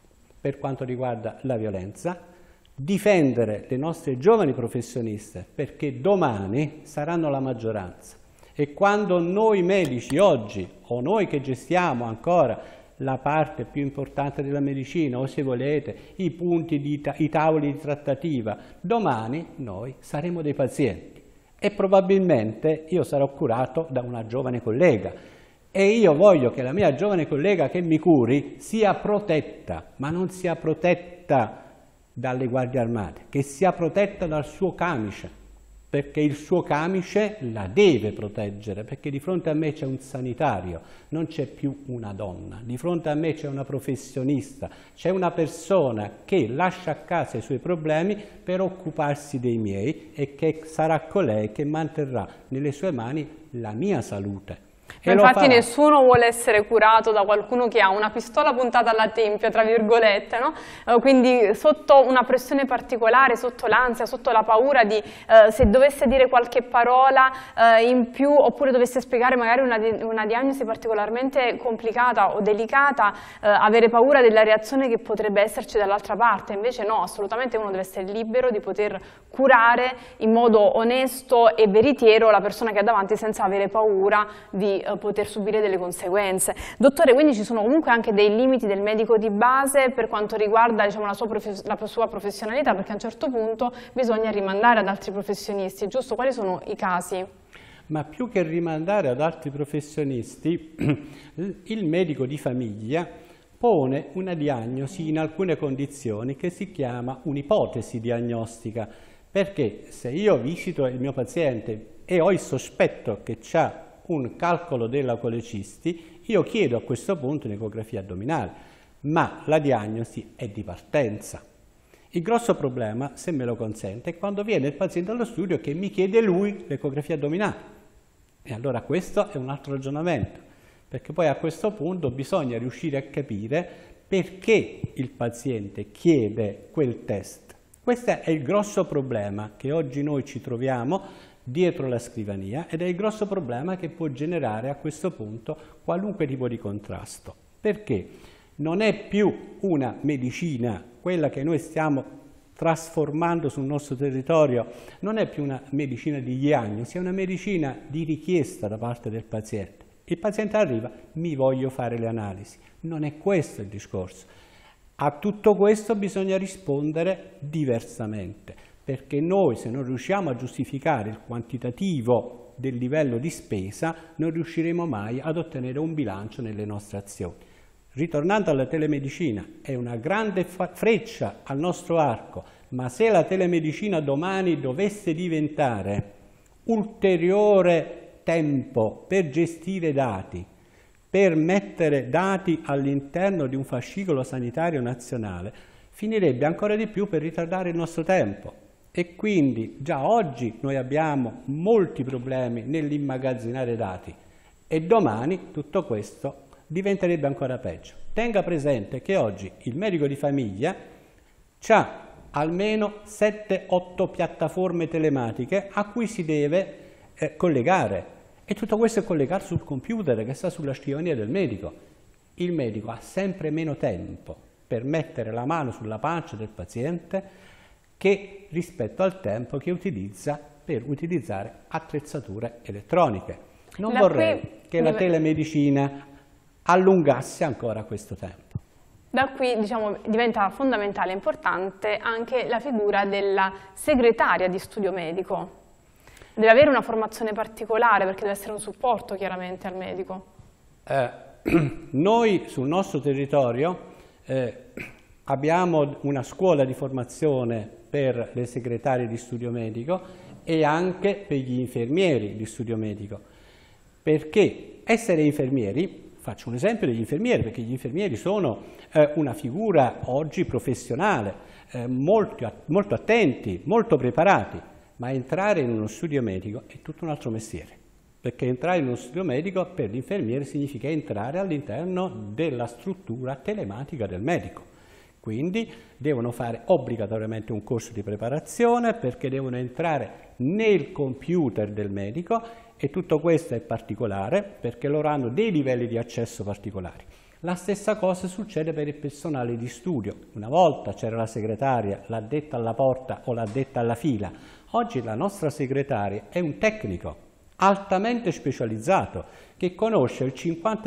per quanto riguarda la violenza, difendere le nostre giovani professioniste, perché domani saranno la maggioranza. E quando noi medici oggi, o noi che gestiamo ancora la parte più importante della medicina, o se volete i i tavoli di trattativa, domani noi saremo dei pazienti. E probabilmente io sarò curato da una giovane collega, e io voglio che la mia giovane collega che mi curi sia protetta, ma non sia protetta dalle guardie armate, che sia protetta dal suo camice, perché il suo camice la deve proteggere, perché di fronte a me c'è un sanitario, non c'è più una donna, di fronte a me c'è una professionista, c'è una persona che lascia a casa i suoi problemi per occuparsi dei miei, e che sarà colei che manterrà nelle sue mani la mia salute. Infatti nessuno vuole essere curato da qualcuno che ha una pistola puntata alla tempia, tra virgolette, no? Quindi sotto una pressione particolare, sotto l'ansia, sotto la paura di se dovesse dire qualche parola in più, oppure dovesse spiegare magari una diagnosi particolarmente complicata o delicata, avere paura della reazione che potrebbe esserci dall'altra parte. Invece no, assolutamente uno deve essere libero di poter curare in modo onesto e veritiero la persona che ha davanti, senza avere paura di poter subire delle conseguenze. Dottore, quindi ci sono comunque anche dei limiti del medico di base per quanto riguarda, diciamo, la sua professionalità, perché a un certo punto bisogna rimandare ad altri professionisti, giusto? Quali sono i casi? Ma più che rimandare ad altri professionisti, il medico di famiglia pone una diagnosi in alcune condizioni che si chiama un'ipotesi diagnostica, perché se io visito il mio paziente e ho il sospetto che ha un calcolo della colecisti, io chiedo a questo punto un'ecografia addominale, ma la diagnosi è di partenza. Il grosso problema, se me lo consente, è quando viene il paziente allo studio che mi chiede lui l'ecografia addominale. E allora questo è un altro ragionamento, perché poi a questo punto bisogna riuscire a capire perché il paziente chiede quel test. Questo è il grosso problema che oggi noi ci troviamo dietro la scrivania, ed è il grosso problema che può generare a questo punto qualunque tipo di contrasto, perché non è più una medicina, quella che noi stiamo trasformando sul nostro territorio, non è più una medicina di diagnosi, è una medicina di richiesta da parte del paziente. Il paziente arriva, mi voglio fare le analisi, non è questo il discorso. A tutto questo bisogna rispondere diversamente, perché noi, se non riusciamo a giustificare il quantitativo del livello di spesa non riusciremo mai ad ottenere un bilancio nelle nostre azioni. Ritornando alla telemedicina, è una grande freccia al nostro arco, ma se la telemedicina domani dovesse diventare ulteriore tempo per gestire dati, per mettere dati all'interno di un fascicolo sanitario nazionale, finirebbe ancora di più per ritardare il nostro tempo. E quindi già oggi noi abbiamo molti problemi nell'immagazzinare dati e domani tutto questo diventerebbe ancora peggio. Tenga presente che oggi il medico di famiglia ha almeno 7-8 piattaforme telematiche a cui si deve collegare, e tutto questo è collegato sul computer che sta sulla scrivania del medico. Il medico ha sempre meno tempo per mettere la mano sulla pancia del paziente che rispetto al tempo che utilizza per utilizzare attrezzature elettroniche. Non vorrei che la telemedicina allungasse ancora questo tempo. Da qui, diciamo, diventa fondamentale e importante anche la figura della segretaria di studio medico. Deve avere una formazione particolare perché deve essere un supporto chiaramente al medico. Noi sul nostro territorio abbiamo una scuola di formazione per le segretarie di studio medico e anche per gli infermieri di studio medico, perché essere infermieri, faccio un esempio degli infermieri, perché gli infermieri sono una figura oggi professionale, molto attenti, molto preparati, ma entrare in uno studio medico è tutto un altro mestiere, perché entrare in uno studio medico per l'infermiere significa entrare all'interno della struttura telematica del medico. Quindi devono fare obbligatoriamente un corso di preparazione perché devono entrare nel computer del medico e tutto questo è particolare perché loro hanno dei livelli di accesso particolari. La stessa cosa succede per il personale di studio. Una volta c'era la segretaria, l'addetta alla porta o l'addetta alla fila. Oggi la nostra segretaria è un tecnico altamente specializzato che conosce il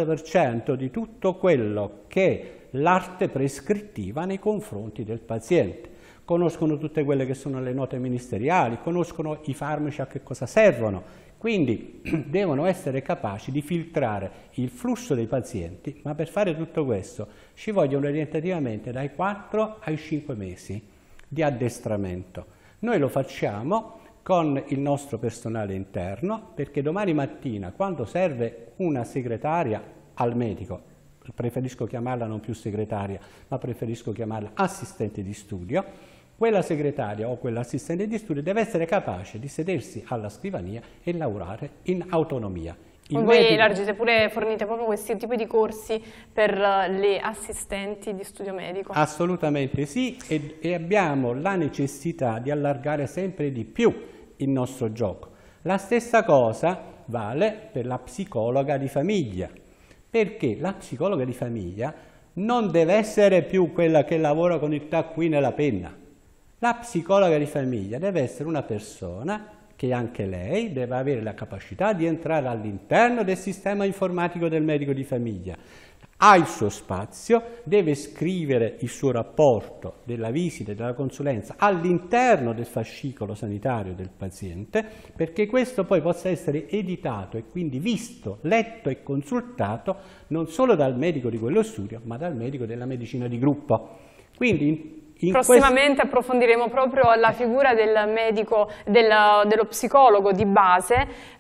50% di tutto quello che è l'arte prescrittiva nei confronti del paziente. Conoscono tutte quelle che sono le note ministeriali, conoscono i farmaci a che cosa servono, quindi devono essere capaci di filtrare il flusso dei pazienti, ma per fare tutto questo ci vogliono orientativamente dai 4 ai 5 mesi di addestramento. Noi lo facciamo con il nostro personale interno perché domani mattina, quando serve una segretaria al medico, preferisco chiamarla non più segretaria, ma preferisco chiamarla assistente di studio, quella segretaria o quell'assistente di studio deve essere capace di sedersi alla scrivania e lavorare in autonomia. Voi largite pure, fornite proprio questi tipi di corsi per le assistenti di studio medico? Assolutamente sì, e abbiamo la necessità di allargare sempre di più il nostro gioco. La stessa cosa vale per la psicologa di famiglia, perché la psicologa di famiglia non deve essere più quella che lavora con il taccuino e la penna. La psicologa di famiglia deve essere una persona che anche lei deve avere la capacità di entrare all'interno del sistema informatico del medico di famiglia. Ha il suo spazio, deve scrivere il suo rapporto della visita e della consulenza all'interno del fascicolo sanitario del paziente, perché questo poi possa essere editato e quindi visto, letto e consultato non solo dal medico di quello studio, ma dal medico della medicina di gruppo. Quindi prossimamente approfondiremo proprio la figura del medico, dello psicologo di base,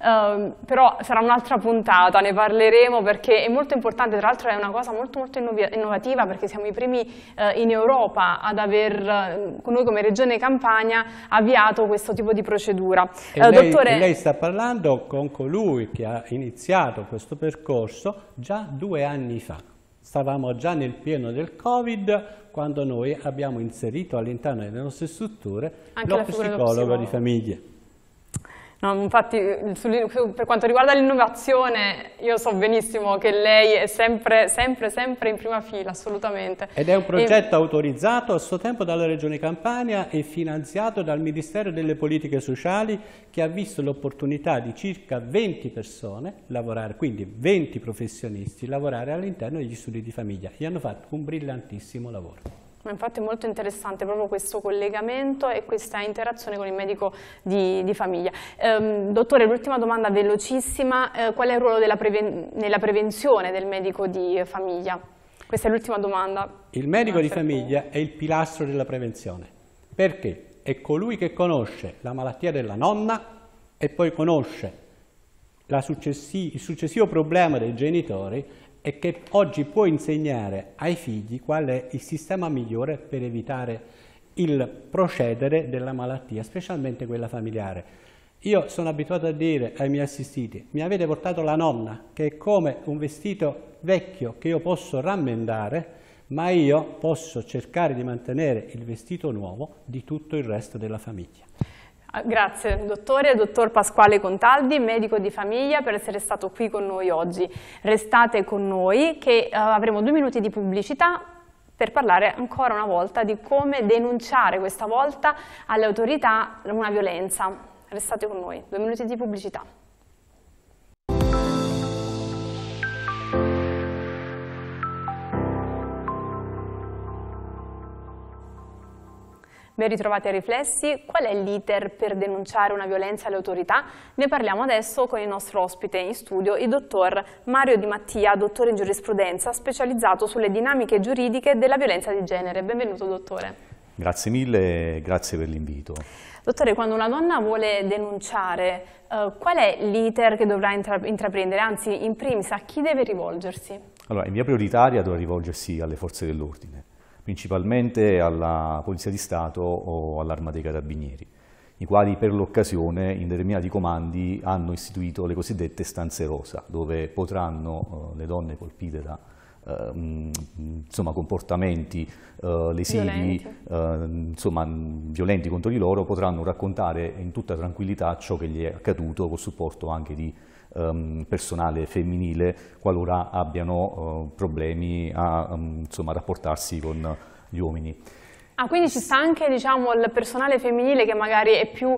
però sarà un'altra puntata, ne parleremo perché è molto importante, tra l'altro è una cosa molto innovativa perché siamo i primi in Europa ad aver, noi come Regione Campania, avviato questo tipo di procedura. Lei sta parlando con colui che ha iniziato questo percorso già 2 anni fa. Stavamo già nel pieno del Covid quando noi abbiamo inserito all'interno delle nostre strutture lo psicologo di famiglia. No, infatti per quanto riguarda l'innovazione io so benissimo che lei è sempre in prima fila, assolutamente. Ed è un progetto autorizzato a suo tempo dalla Regione Campania e finanziato dal Ministero delle Politiche Sociali, che ha visto l'opportunità di circa 20 persone lavorare, quindi 20 professionisti lavorare all'interno degli studi di famiglia, e hanno fatto un brillantissimo lavoro. Infatti è molto interessante proprio questo collegamento e questa interazione con il medico di famiglia. Dottore, l'ultima domanda velocissima, qual è il ruolo nella prevenzione del medico di famiglia? Questa è l'ultima domanda. Il medico di famiglia è il pilastro della prevenzione, perché è colui che conosce la malattia della nonna e poi conosce il successivo problema dei genitori e che oggi può insegnare ai figli qual è il sistema migliore per evitare il procedere della malattia, specialmente quella familiare. Io sono abituato a dire ai miei assistiti: mi avete portato la nonna, che è come un vestito vecchio che io posso rammendare, ma io posso cercare di mantenere il vestito nuovo di tutto il resto della famiglia. Grazie dottore, dottor Pasquale Contaldi, medico di famiglia, per essere stato qui con noi oggi. Restate con noi che avremo 2 minuti di pubblicità per parlare ancora una volta di come denunciare questa volta alle autorità una violenza. Restate con noi, 2 minuti di pubblicità. Ben ritrovati a Riflessi. Qual è l'iter per denunciare una violenza alle autorità? Ne parliamo adesso con il nostro ospite in studio, il dottor Mario Di Mattia, dottore in giurisprudenza, specializzato sulle dinamiche giuridiche della violenza di genere. Benvenuto dottore. Grazie mille, grazie per l'invito. Dottore, quando una donna vuole denunciare, qual è l'iter che dovrà intraprendere? Anzi, in primis, a chi deve rivolgersi? Allora, in via prioritaria dovrà rivolgersi alle forze dell'ordine, principalmente alla Polizia di Stato o all'Arma dei Carabinieri, i quali per l'occasione in determinati comandi hanno istituito le cosiddette stanze rosa, dove potranno le donne colpite da insomma, comportamenti lesivi, violenti contro di loro, potranno raccontare in tutta tranquillità ciò che gli è accaduto, col supporto anche di personale femminile, qualora abbiano problemi a rapportarsi con gli uomini. Ah, quindi ci sta anche, diciamo, il personale femminile che magari è più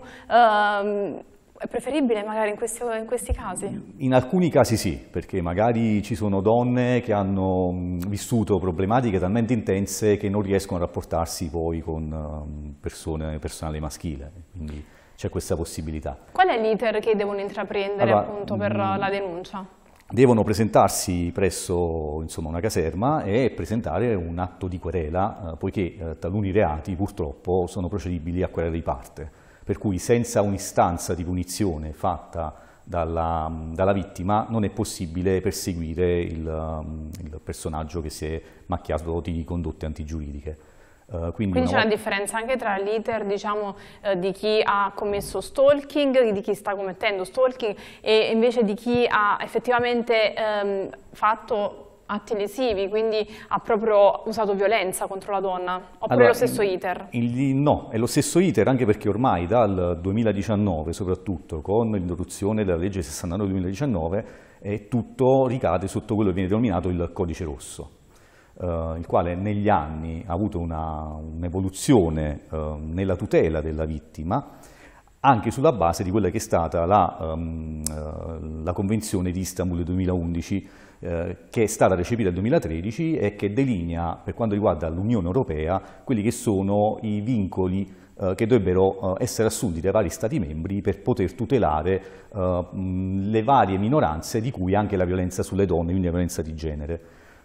è preferibile magari in questi casi? In alcuni casi sì, perché magari ci sono donne che hanno vissuto problematiche talmente intense che non riescono a rapportarsi poi con personale maschile, quindi c'è questa possibilità. Qual è l'iter che devono intraprendere appunto per la denuncia? Devono presentarsi presso una caserma e presentare un atto di querela, poiché taluni reati purtroppo sono procedibili a querela di parte, per cui senza un'istanza di punizione fatta dalla vittima non è possibile perseguire il personaggio che si è macchiato di condotte antigiuridiche. Quindi c'è una differenza anche tra l'iter, diciamo, di chi ha commesso stalking, di chi sta commettendo stalking, e invece di chi ha effettivamente fatto atti lesivi, quindi ha proprio usato violenza contro la donna, oppure è lo stesso iter? No, è lo stesso iter, anche perché ormai dal 2019, soprattutto con l'introduzione della legge 69 del 2019, tutto ricade sotto quello che viene denominato il codice rosso, il quale negli anni ha avuto un'evoluzione nella tutela della vittima, anche sulla base di quella che è stata la Convenzione di Istanbul del 2011, che è stata recepita nel 2013 e che delinea, per quanto riguarda l'Unione Europea, quelli che sono i vincoli che dovrebbero essere assunti dai vari Stati membri per poter tutelare le varie minoranze, di cui anche la violenza sulle donne, quindi la violenza di genere.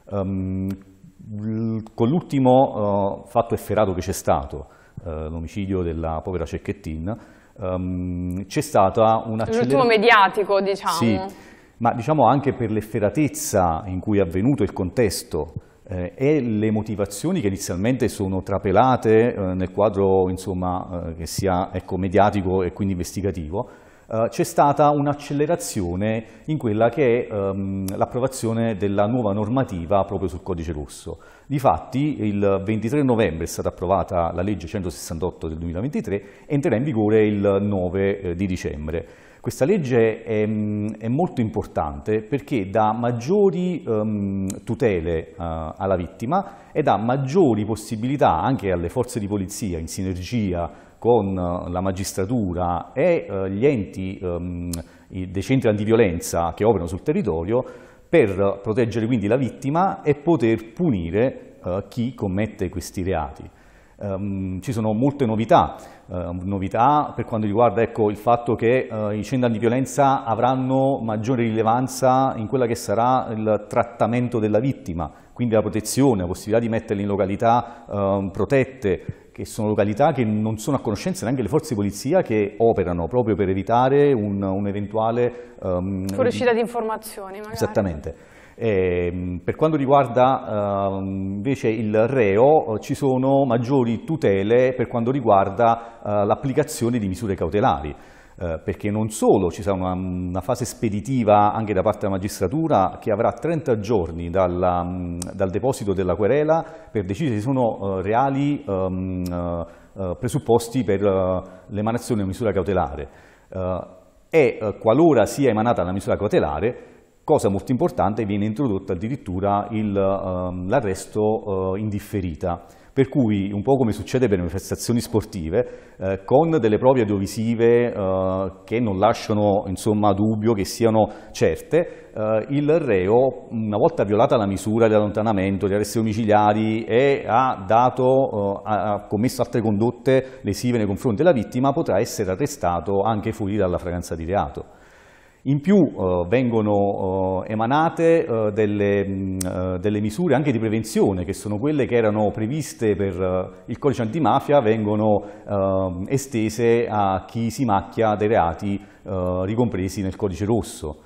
Con l'ultimo fatto efferato che c'è stato, l'omicidio della povera Cecchettin, c'è stata un'accelerazione. L'ultimo mediatico, diciamo. Sì, ma diciamo anche per l'efferatezza in cui è avvenuto il contesto e le motivazioni che inizialmente sono trapelate nel quadro che sia mediatico e quindi investigativo. C'è stata un'accelerazione in quella che è l'approvazione della nuova normativa proprio sul codice rosso. Difatti il 23 novembre è stata approvata la legge 168 del 2023 e entrerà in vigore il 9 di dicembre. Questa legge è molto importante perché dà maggiori tutele alla vittima e dà maggiori possibilità anche alle forze di polizia, in sinergia con la magistratura e gli enti dei centri antiviolenza che operano sul territorio, per proteggere quindi la vittima e poter punire chi commette questi reati. Ci sono molte novità per quanto riguarda, ecco, il fatto che i centri antiviolenza avranno maggiore rilevanza in quella che sarà il trattamento della vittima, quindi la protezione, la possibilità di metterli in località protette, che sono località che non sono a conoscenza neanche le forze di polizia che operano proprio per evitare un eventuale fuoriuscita di informazioni, magari. Esattamente. Per quanto riguarda invece il reo, ci sono maggiori tutele per quanto riguarda l'applicazione di misure cautelari, perché non solo ci sarà una fase speditiva anche da parte della magistratura che avrà 30 giorni dal deposito della querela per decidere se sono reali presupposti per l'emanazione di una misura cautelare, e qualora sia emanata la misura cautelare, cosa molto importante, viene introdotto addirittura l'arresto in differita, per cui un po' come succede per le manifestazioni sportive, con delle prove audiovisive che non lasciano, insomma, dubbio che siano certe, il reo, una volta violata la misura di allontanamento, di arresti domiciliari e ha commesso altre condotte lesive nei confronti della vittima, potrà essere arrestato anche fuori dalla flagranza di reato. In più vengono emanate delle misure anche di prevenzione, che sono quelle che erano previste per il codice antimafia, vengono estese a chi si macchia dei reati ricompresi nel codice rosso.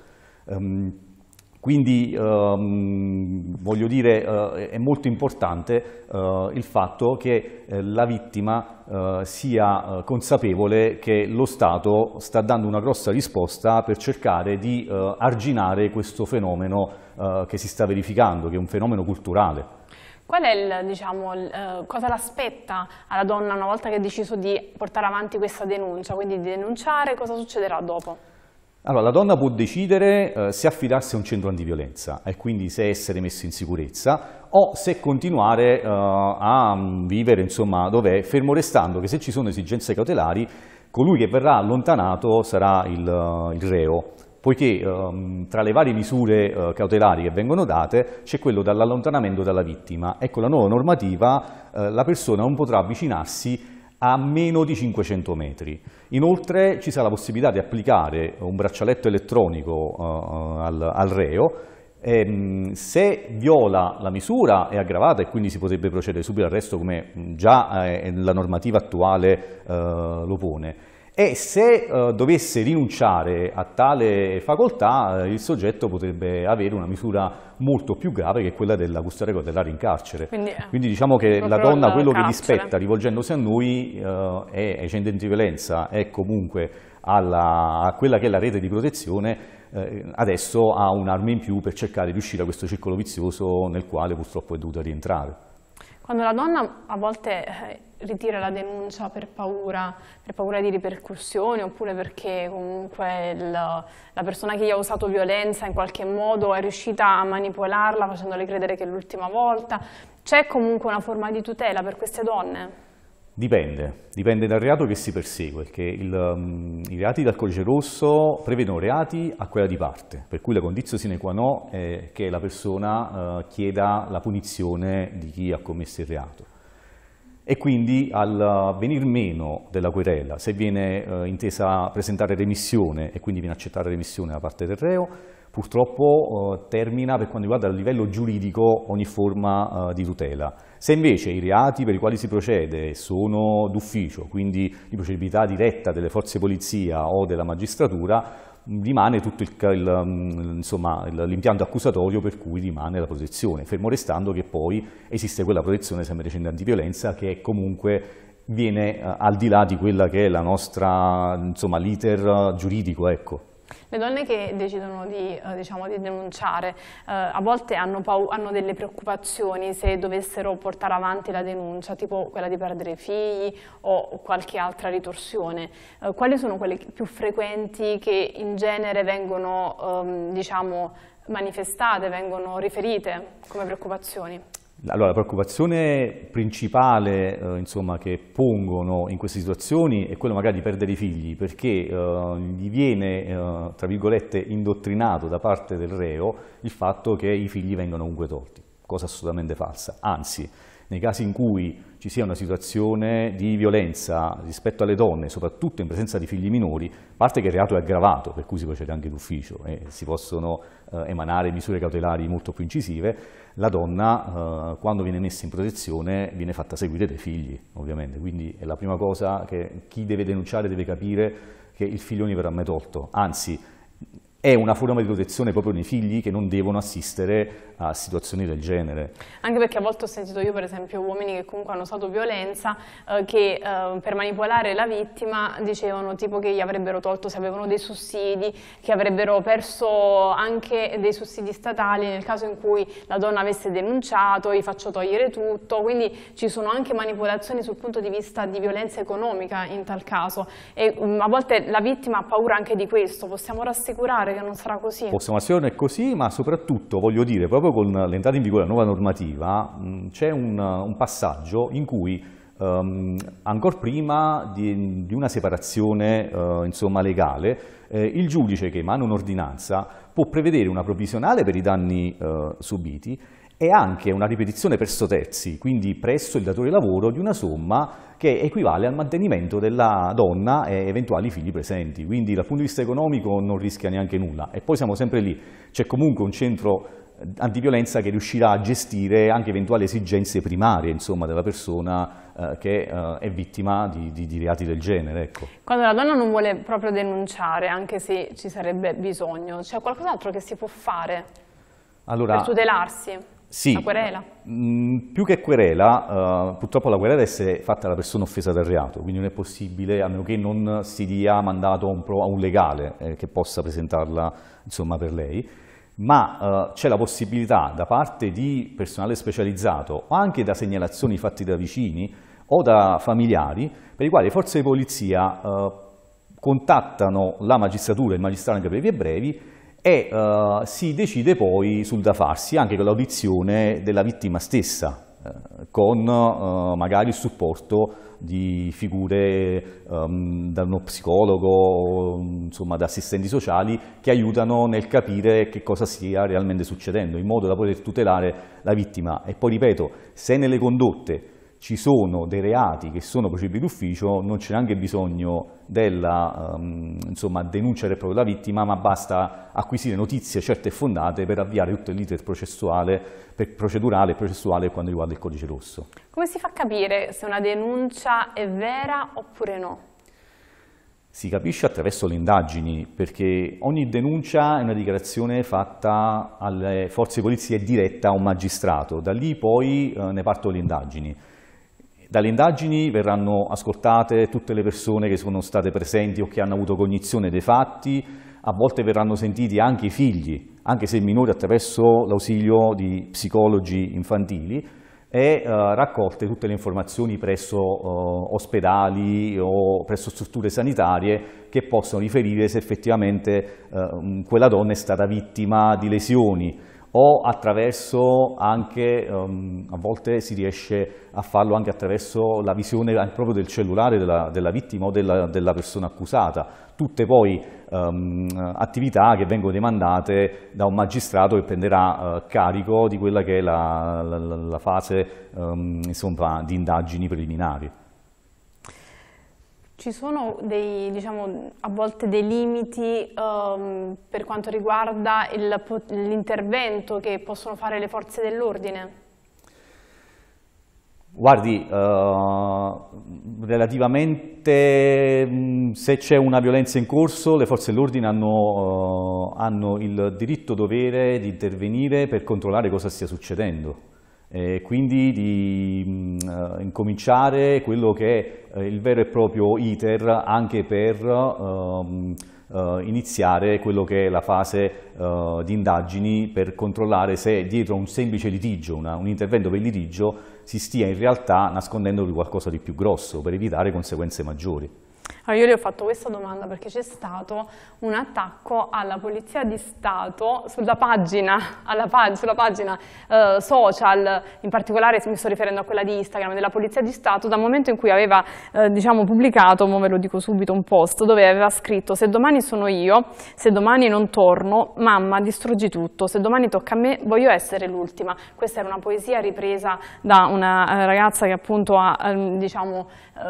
Quindi voglio dire, è molto importante il fatto che la vittima sia consapevole che lo Stato sta dando una grossa risposta per cercare di arginare questo fenomeno che si sta verificando, che è un fenomeno culturale. Qual è cosa l'aspetta alla donna una volta che ha deciso di portare avanti questa denuncia, quindi di denunciare, cosa succederà dopo? Allora, la donna può decidere se affidarsi a un centro antiviolenza e quindi se essere messa in sicurezza o se continuare a vivere, insomma, dov'è, fermo restando che se ci sono esigenze cautelari, colui che verrà allontanato sarà il reo, poiché tra le varie misure cautelari che vengono date c'è quello dall'allontanamento dalla vittima. Ecco, la nuova normativa, la persona non potrà avvicinarsi a meno di 500 metri. Inoltre ci sarà la possibilità di applicare un braccialetto elettronico al reo. Se viola la misura è aggravata e quindi si potrebbe procedere subito all'arresto, come già la normativa attuale lo pone. E se dovesse rinunciare a tale facoltà, il soggetto potrebbe avere una misura molto più grave, che è quella della custodia cautelare in carcere. Quindi diciamo che la donna, quello che gli spetta rivolgendosi a noi è ai centri antiviolenza, è comunque a quella che è la rete di protezione, adesso ha un'arma in più per cercare di uscire da questo circolo vizioso nel quale purtroppo è dovuta rientrare. Quando la donna a volte ritira la denuncia per paura di ripercussioni, oppure perché comunque la persona che gli ha usato violenza in qualche modo è riuscita a manipolarla facendole credere che è l'ultima volta, c'è comunque una forma di tutela per queste donne? Dipende dal reato che si persegue, perché i reati del codice rosso prevedono reati a quella di parte, per cui la condizione sine qua non è che la persona chieda la punizione di chi ha commesso il reato. E quindi al venir meno della querela, se viene intesa presentare remissione e quindi viene accettata remissione da parte del reo, purtroppo termina, per quanto riguarda il livello giuridico, ogni forma di tutela. Se invece i reati per i quali si procede sono d'ufficio, quindi di procedibilità diretta delle forze di polizia o della magistratura, rimane tutto l'impianto accusatorio per cui rimane la protezione, fermo restando che poi esiste quella protezione sempre dei centri antiviolenza che comunque viene al di là di quella che è la nostra, l'iter giuridico, ecco. Le donne che decidono di denunciare a volte hanno delle preoccupazioni se dovessero portare avanti la denuncia, tipo quella di perdere i figli o qualche altra ritorsione. Quali sono quelle più frequenti che in genere vengono manifestate, vengono riferite come preoccupazioni? Allora, la preoccupazione principale che pongono in queste situazioni è quella magari di perdere i figli, perché gli viene, tra virgolette, indottrinato da parte del reo il fatto che i figli vengano comunque tolti. cosa assolutamente falsa. Anzi, nei casi in cui ci sia una situazione di violenza rispetto alle donne, soprattutto in presenza di figli minori, a parte che il reato è aggravato, per cui si procede anche d'ufficio e si possono emanare misure cautelari molto più incisive, la donna quando viene messa in protezione viene fatta seguire dai figli, ovviamente, quindi è la prima cosa che chi deve denunciare deve capire, che il figlio non gli verrà mai tolto, anzi è una forma di protezione proprio nei figli che non devono assistere a situazioni del genere. Anche perché a volte ho sentito io per esempio uomini che comunque hanno usato violenza che per manipolare la vittima dicevano tipo che gli avrebbero tolto se avevano dei sussidi, che avrebbero perso anche dei sussidi statali nel caso in cui la donna avesse denunciato, gli faccio togliere tutto, quindi ci sono anche manipolazioni sul punto di vista di violenza economica in tal caso e a volte la vittima ha paura anche di questo, possiamo rassicurare che non sarà così? Possiamo assicurare che è così, ma soprattutto voglio dire, proprio con l'entrata in vigore della nuova normativa c'è un passaggio in cui ancora prima di una separazione insomma, legale, il giudice che emana un'ordinanza può prevedere una provvisionale per i danni subiti e anche una ripetizione presso terzi, quindi presso il datore di lavoro, di una somma che equivale al mantenimento della donna e eventuali figli presenti, quindi dal punto di vista economico non rischia neanche nulla. E poi siamo sempre lì, c'è comunque un centro antiviolenza che riuscirà a gestire anche eventuali esigenze primarie insomma, della persona che è vittima di reati del genere. Ecco. Quando la donna non vuole proprio denunciare, anche se ci sarebbe bisogno, c'è qualcos'altro che si può fare per tutelarsi? Sì, la querela? Più che querela, purtroppo la querela deve essere fatta dalla persona offesa dal reato, quindi non è possibile, a meno che non si dia mandato a un legale che possa presentarla insomma, per lei, ma c'è la possibilità da parte di personale specializzato o anche da segnalazioni fatte da vicini o da familiari per i quali le forze di polizia contattano la magistratura, il magistrato anche per vie brevi e si decide poi sul da farsi anche con l'audizione della vittima stessa, con magari il supporto di figure da uno psicologo, insomma da assistenti sociali che aiutano nel capire che cosa stia realmente succedendo, in modo da poter tutelare la vittima. E poi ripeto, se nelle condotte ci sono dei reati che sono procedibili d'ufficio, non c'è neanche bisogno della insomma, denuncia del proprio della vittima, ma basta acquisire notizie certe e fondate per avviare tutto l'iter procedurale e processuale quando riguarda il codice rosso. Come si fa a capire se una denuncia è vera oppure no? Si capisce attraverso le indagini, perché ogni denuncia è una dichiarazione fatta alle forze di polizia e diretta a un magistrato, da lì poi ne partono le indagini. Dalle indagini verranno ascoltate tutte le persone che sono state presenti o che hanno avuto cognizione dei fatti, a volte verranno sentiti anche i figli, anche se minori attraverso l'ausilio di psicologi infantili e raccolte tutte le informazioni presso ospedali o presso strutture sanitarie che possono riferire se effettivamente quella donna è stata vittima di lesioni, o attraverso anche, a volte si riesce a farlo anche attraverso la visione proprio del cellulare della vittima o della persona accusata, tutte poi attività che vengono demandate da un magistrato che prenderà carico di quella che è la fase insomma, di indagini preliminari. Ci sono diciamo, a volte dei limiti per quanto riguarda l'intervento che possono fare le forze dell'ordine? Guardi, relativamente se c'è una violenza in corso, le forze dell'ordine hanno il diritto-dovere di intervenire per controllare cosa stia succedendo. Quindi di incominciare quello che è il vero e proprio iter anche per iniziare quello che è la fase di indagini per controllare se dietro un semplice litigio, un intervento per litigio, si stia in realtà nascondendo qualcosa di più grosso per evitare conseguenze maggiori. Allora, io le ho fatto questa domanda perché c'è stato un attacco alla Polizia di Stato sulla pagina social, in particolare mi sto riferendo a quella di Instagram della Polizia di Stato, dal momento in cui aveva diciamo, pubblicato, mo ve lo dico subito, un post dove aveva scritto: se domani sono io, se domani non torno, mamma distruggi tutto, se domani tocca a me voglio essere l'ultima. Questa era una poesia ripresa da una ragazza che appunto ha diciamo,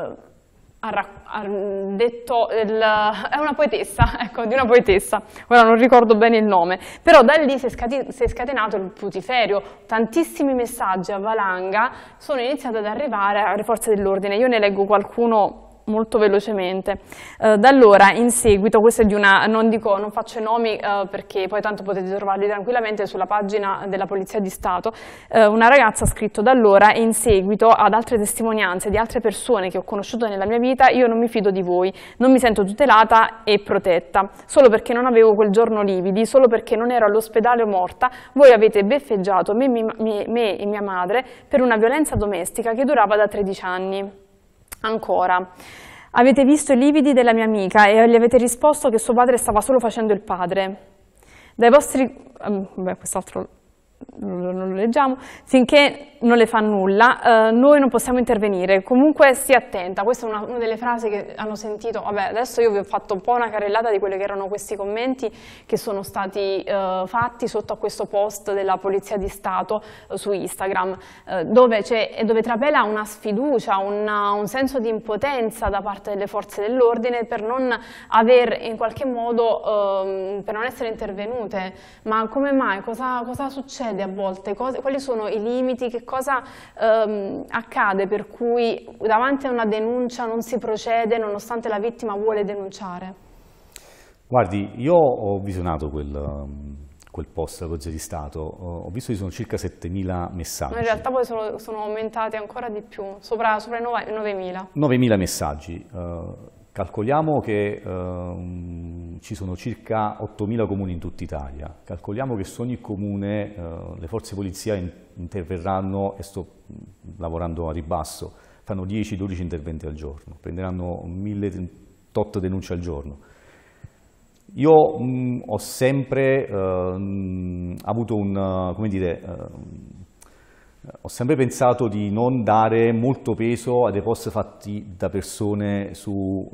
ha detto, è una poetessa, ecco, di una poetessa, ora non ricordo bene il nome, però da lì si è scatenato il putiferio, tantissimi messaggi a valanga sono iniziati ad arrivare alle forze dell'ordine, io ne leggo qualcuno molto velocemente. Da allora, in seguito, questo è di una, non faccio i nomi perché poi tanto potete trovarli tranquillamente sulla pagina della Polizia di Stato, una ragazza ha scritto: da allora, in seguito ad altre testimonianze di altre persone che ho conosciuto nella mia vita, io non mi fido di voi, non mi sento tutelata e protetta, solo perché non avevo quel giorno lividi, solo perché non ero all'ospedale o morta, voi avete beffeggiato me e mia madre per una violenza domestica che durava da 13 anni. Ancora, avete visto i lividi della mia amica e gli avete risposto che suo padre stava solo facendo il padre. Dai vostri... quest'altro non lo leggiamo. Finché non le fa nulla, noi non possiamo intervenire. Comunque stia attenta. Questa è una delle frasi che hanno sentito. Vabbè, adesso io vi ho fatto un po' una carrellata di quelli che erano questi commenti che sono stati fatti sotto a questo post della Polizia di Stato su Instagram, dove trapela una sfiducia, un senso di impotenza da parte delle forze dell'ordine per non aver in qualche modo, per non essere intervenute. Ma come mai? Cosa succede a volte? Quali sono i limiti? Che cosa accade per cui davanti a una denuncia non si procede nonostante la vittima vuole denunciare? Guardi, io ho visionato quel post della Polizia di Stato, ho visto che sono circa 7.000 messaggi. No, in realtà poi sono aumentati ancora di più, sopra i 9.000. 9.000 messaggi. Calcoliamo che ci sono circa 8.000 comuni in tutta Italia, calcoliamo che su ogni comune le forze di polizia interverranno, e sto lavorando a ribasso, fanno 10-12 interventi al giorno, prenderanno 1.000 tot denunce al giorno. Io ho sempre avuto ho sempre pensato di non dare molto peso a dei post fatti da persone sui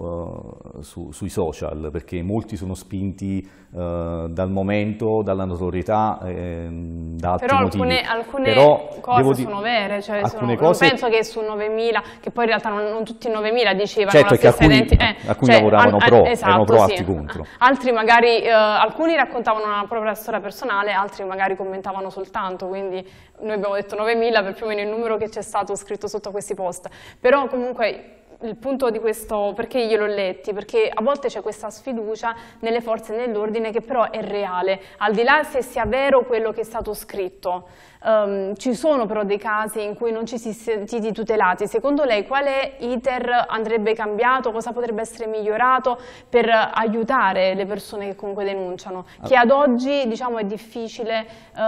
social, perché molti sono spinti dal momento, dalla notorietà, da altri motivi. Alcune cose sono vere, cioè non penso che su 9.000, che poi in realtà non tutti i 9.000 dicevano certo, la stessa identità. Alcuni lavoravano erano pro, sì. atti contro. Altri magari, alcuni raccontavano una propria storia personale, altri magari commentavano soltanto, quindi noi abbiamo detto 9.000 per più o meno il numero che c'è stato scritto sotto a questi post. Però comunque il punto di questo, perché io l'ho letti? Perché a volte c'è questa sfiducia nelle forze dell'ordine che però è reale, al di là se sia vero quello che è stato scritto. Ci sono però dei casi in cui non ci si è sentiti tutelati. Secondo lei quale iter andrebbe cambiato, cosa potrebbe essere migliorato per aiutare le persone che comunque denunciano? Che ad oggi diciamo è difficile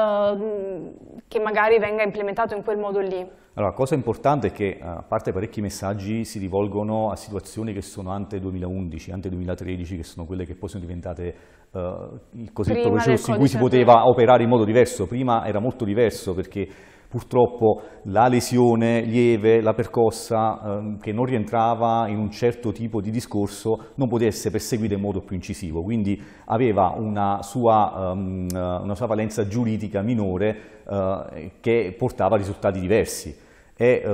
che magari venga implementato in quel modo lì. Allora, la cosa importante è che, a parte parecchi messaggi, si rivolgono a situazioni che sono ante 2011, ante 2013, che sono quelle che poi sono diventate il cosiddetto processo in cui si poteva operare in modo diverso. Prima era molto diverso perché purtroppo la lesione lieve, la percossa, che non rientrava in un certo tipo di discorso, non poteva essere perseguita in modo più incisivo, quindi aveva una sua valenza giuridica minore che portava a risultati diversi. E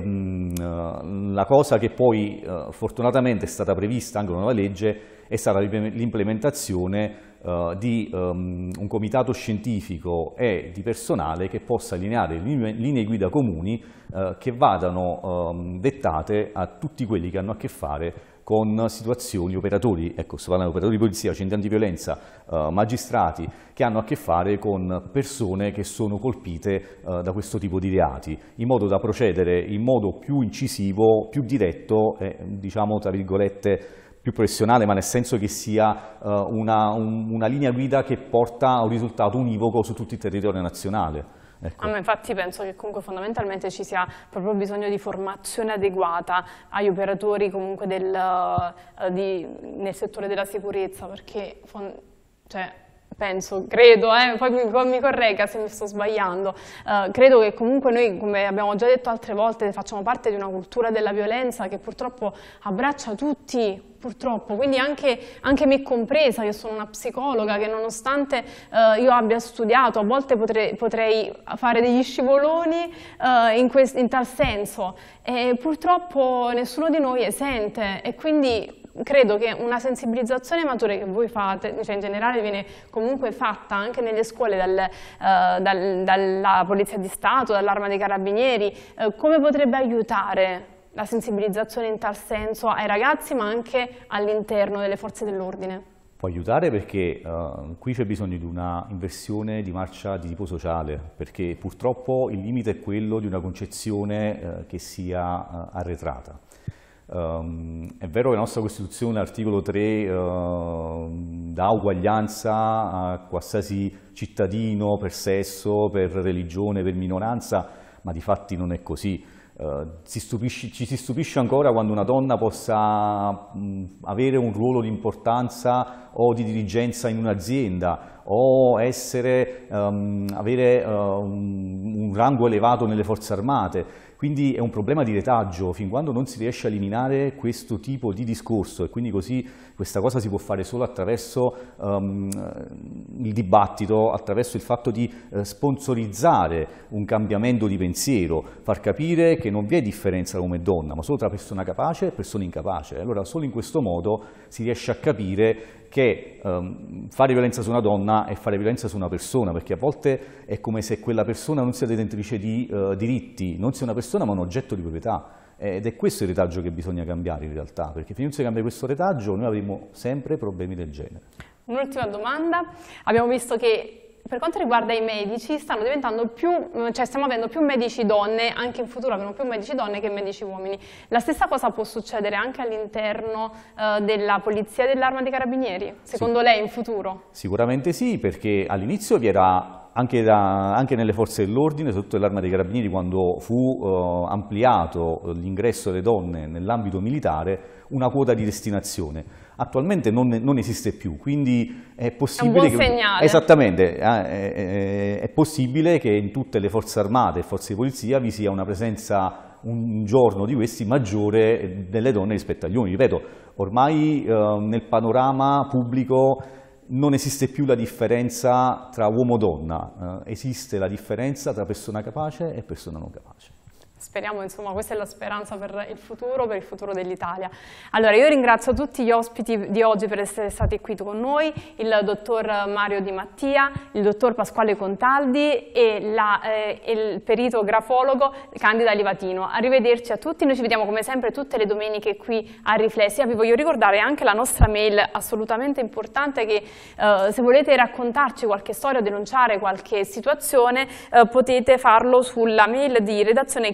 la cosa che poi fortunatamente è stata prevista anche una nuova legge è stata l'implementazione di un comitato scientifico e di personale che possa allineare linee guida comuni che vadano dettate a tutti quelli che hanno a che fare con situazioni, operatori, ecco, sto parlando di operatori di polizia, centri antiviolenza, magistrati, che hanno a che fare con persone che sono colpite da questo tipo di reati, in modo da procedere in modo più incisivo, più diretto e, diciamo, tra virgolette, più professionale, ma nel senso che sia una linea guida che porta a un risultato univoco su tutto il territorio nazionale. Ecco. Ma infatti penso che comunque fondamentalmente ci sia proprio bisogno di formazione adeguata agli operatori comunque nel settore della sicurezza, perché credo, poi mi corregga se mi sto sbagliando, credo che comunque noi, come abbiamo già detto altre volte, facciamo parte di una cultura della violenza che purtroppo abbraccia tutti, purtroppo, quindi anche me compresa, che sono una psicologa, che nonostante io abbia studiato, a volte potrei fare degli scivoloni in tal senso, e purtroppo nessuno di noi è esente, e quindi credo che una sensibilizzazione matura che voi fate, cioè in generale viene comunque fatta anche nelle scuole dalla Polizia di Stato, dall'Arma dei Carabinieri, come potrebbe aiutare la sensibilizzazione in tal senso ai ragazzi ma anche all'interno delle forze dell'ordine? Può aiutare perché qui c'è bisogno di una inversione di marcia di tipo sociale, perché purtroppo il limite è quello di una concezione che sia arretrata. È vero che la nostra Costituzione, l'articolo 3, dà uguaglianza a qualsiasi cittadino per sesso, per religione, per minoranza, ma di fatti non è così. Ci si stupisce ancora quando una donna possa avere un ruolo di importanza o di dirigenza in un'azienda o avere un rango elevato nelle forze armate. Quindi è un problema di retaggio, fin quando non si riesce a eliminare questo tipo di discorso, e quindi così questa cosa si può fare solo attraverso il dibattito, attraverso il fatto di sponsorizzare un cambiamento di pensiero, far capire che non vi è differenza tra uomo e donna, ma solo tra persona capace e persona incapace. Allora solo in questo modo si riesce a capire che fare violenza su una donna è fare violenza su una persona, perché a volte è come se quella persona non sia detentrice di diritti, non sia una persona ma un oggetto di proprietà, ed è questo il retaggio che bisogna cambiare in realtà, perché finché non si cambia questo retaggio noi avremo sempre problemi del genere. Un'ultima domanda, abbiamo visto che per quanto riguarda i medici stiamo avendo più medici donne, anche in futuro avremo più medici donne che medici uomini. La stessa cosa può succedere anche all'interno della Polizia e dell'Arma dei Carabinieri, secondo lei in futuro? Sicuramente sì, perché all'inizio vi era anche nelle forze dell'ordine, soprattutto nell'Arma dei Carabinieri, quando fu ampliato l'ingresso delle donne nell'ambito militare, una quota di destinazione. Attualmente non esiste più, quindi è possibile è un buon segnale. Esattamente, è possibile che in tutte le forze armate e forze di polizia vi sia una presenza un giorno di questi maggiore delle donne rispetto agli uomini. Ripeto, ormai nel panorama pubblico non esiste più la differenza tra uomo e donna, esiste la differenza tra persona capace e persona non capace. Speriamo, insomma, questa è la speranza per il futuro dell'Italia. Allora, io ringrazio tutti gli ospiti di oggi per essere stati qui con noi, il dottor Mario Di Mattia, il dottor Pasquale Contaldi e il perito grafologo Candida Livatino. Arrivederci a tutti, noi ci vediamo come sempre tutte le domeniche qui a Riflessi. Vi voglio ricordare anche la nostra mail assolutamente importante, che se volete raccontarci qualche storia o denunciare qualche situazione potete farlo sulla mail di redazione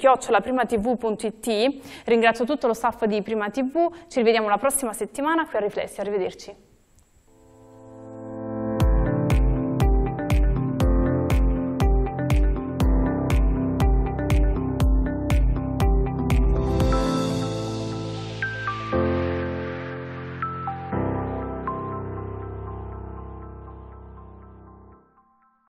@primatv.it. Ringrazio tutto lo staff di Prima TV, ci rivediamo la prossima settimana qui a Riflessi, arrivederci.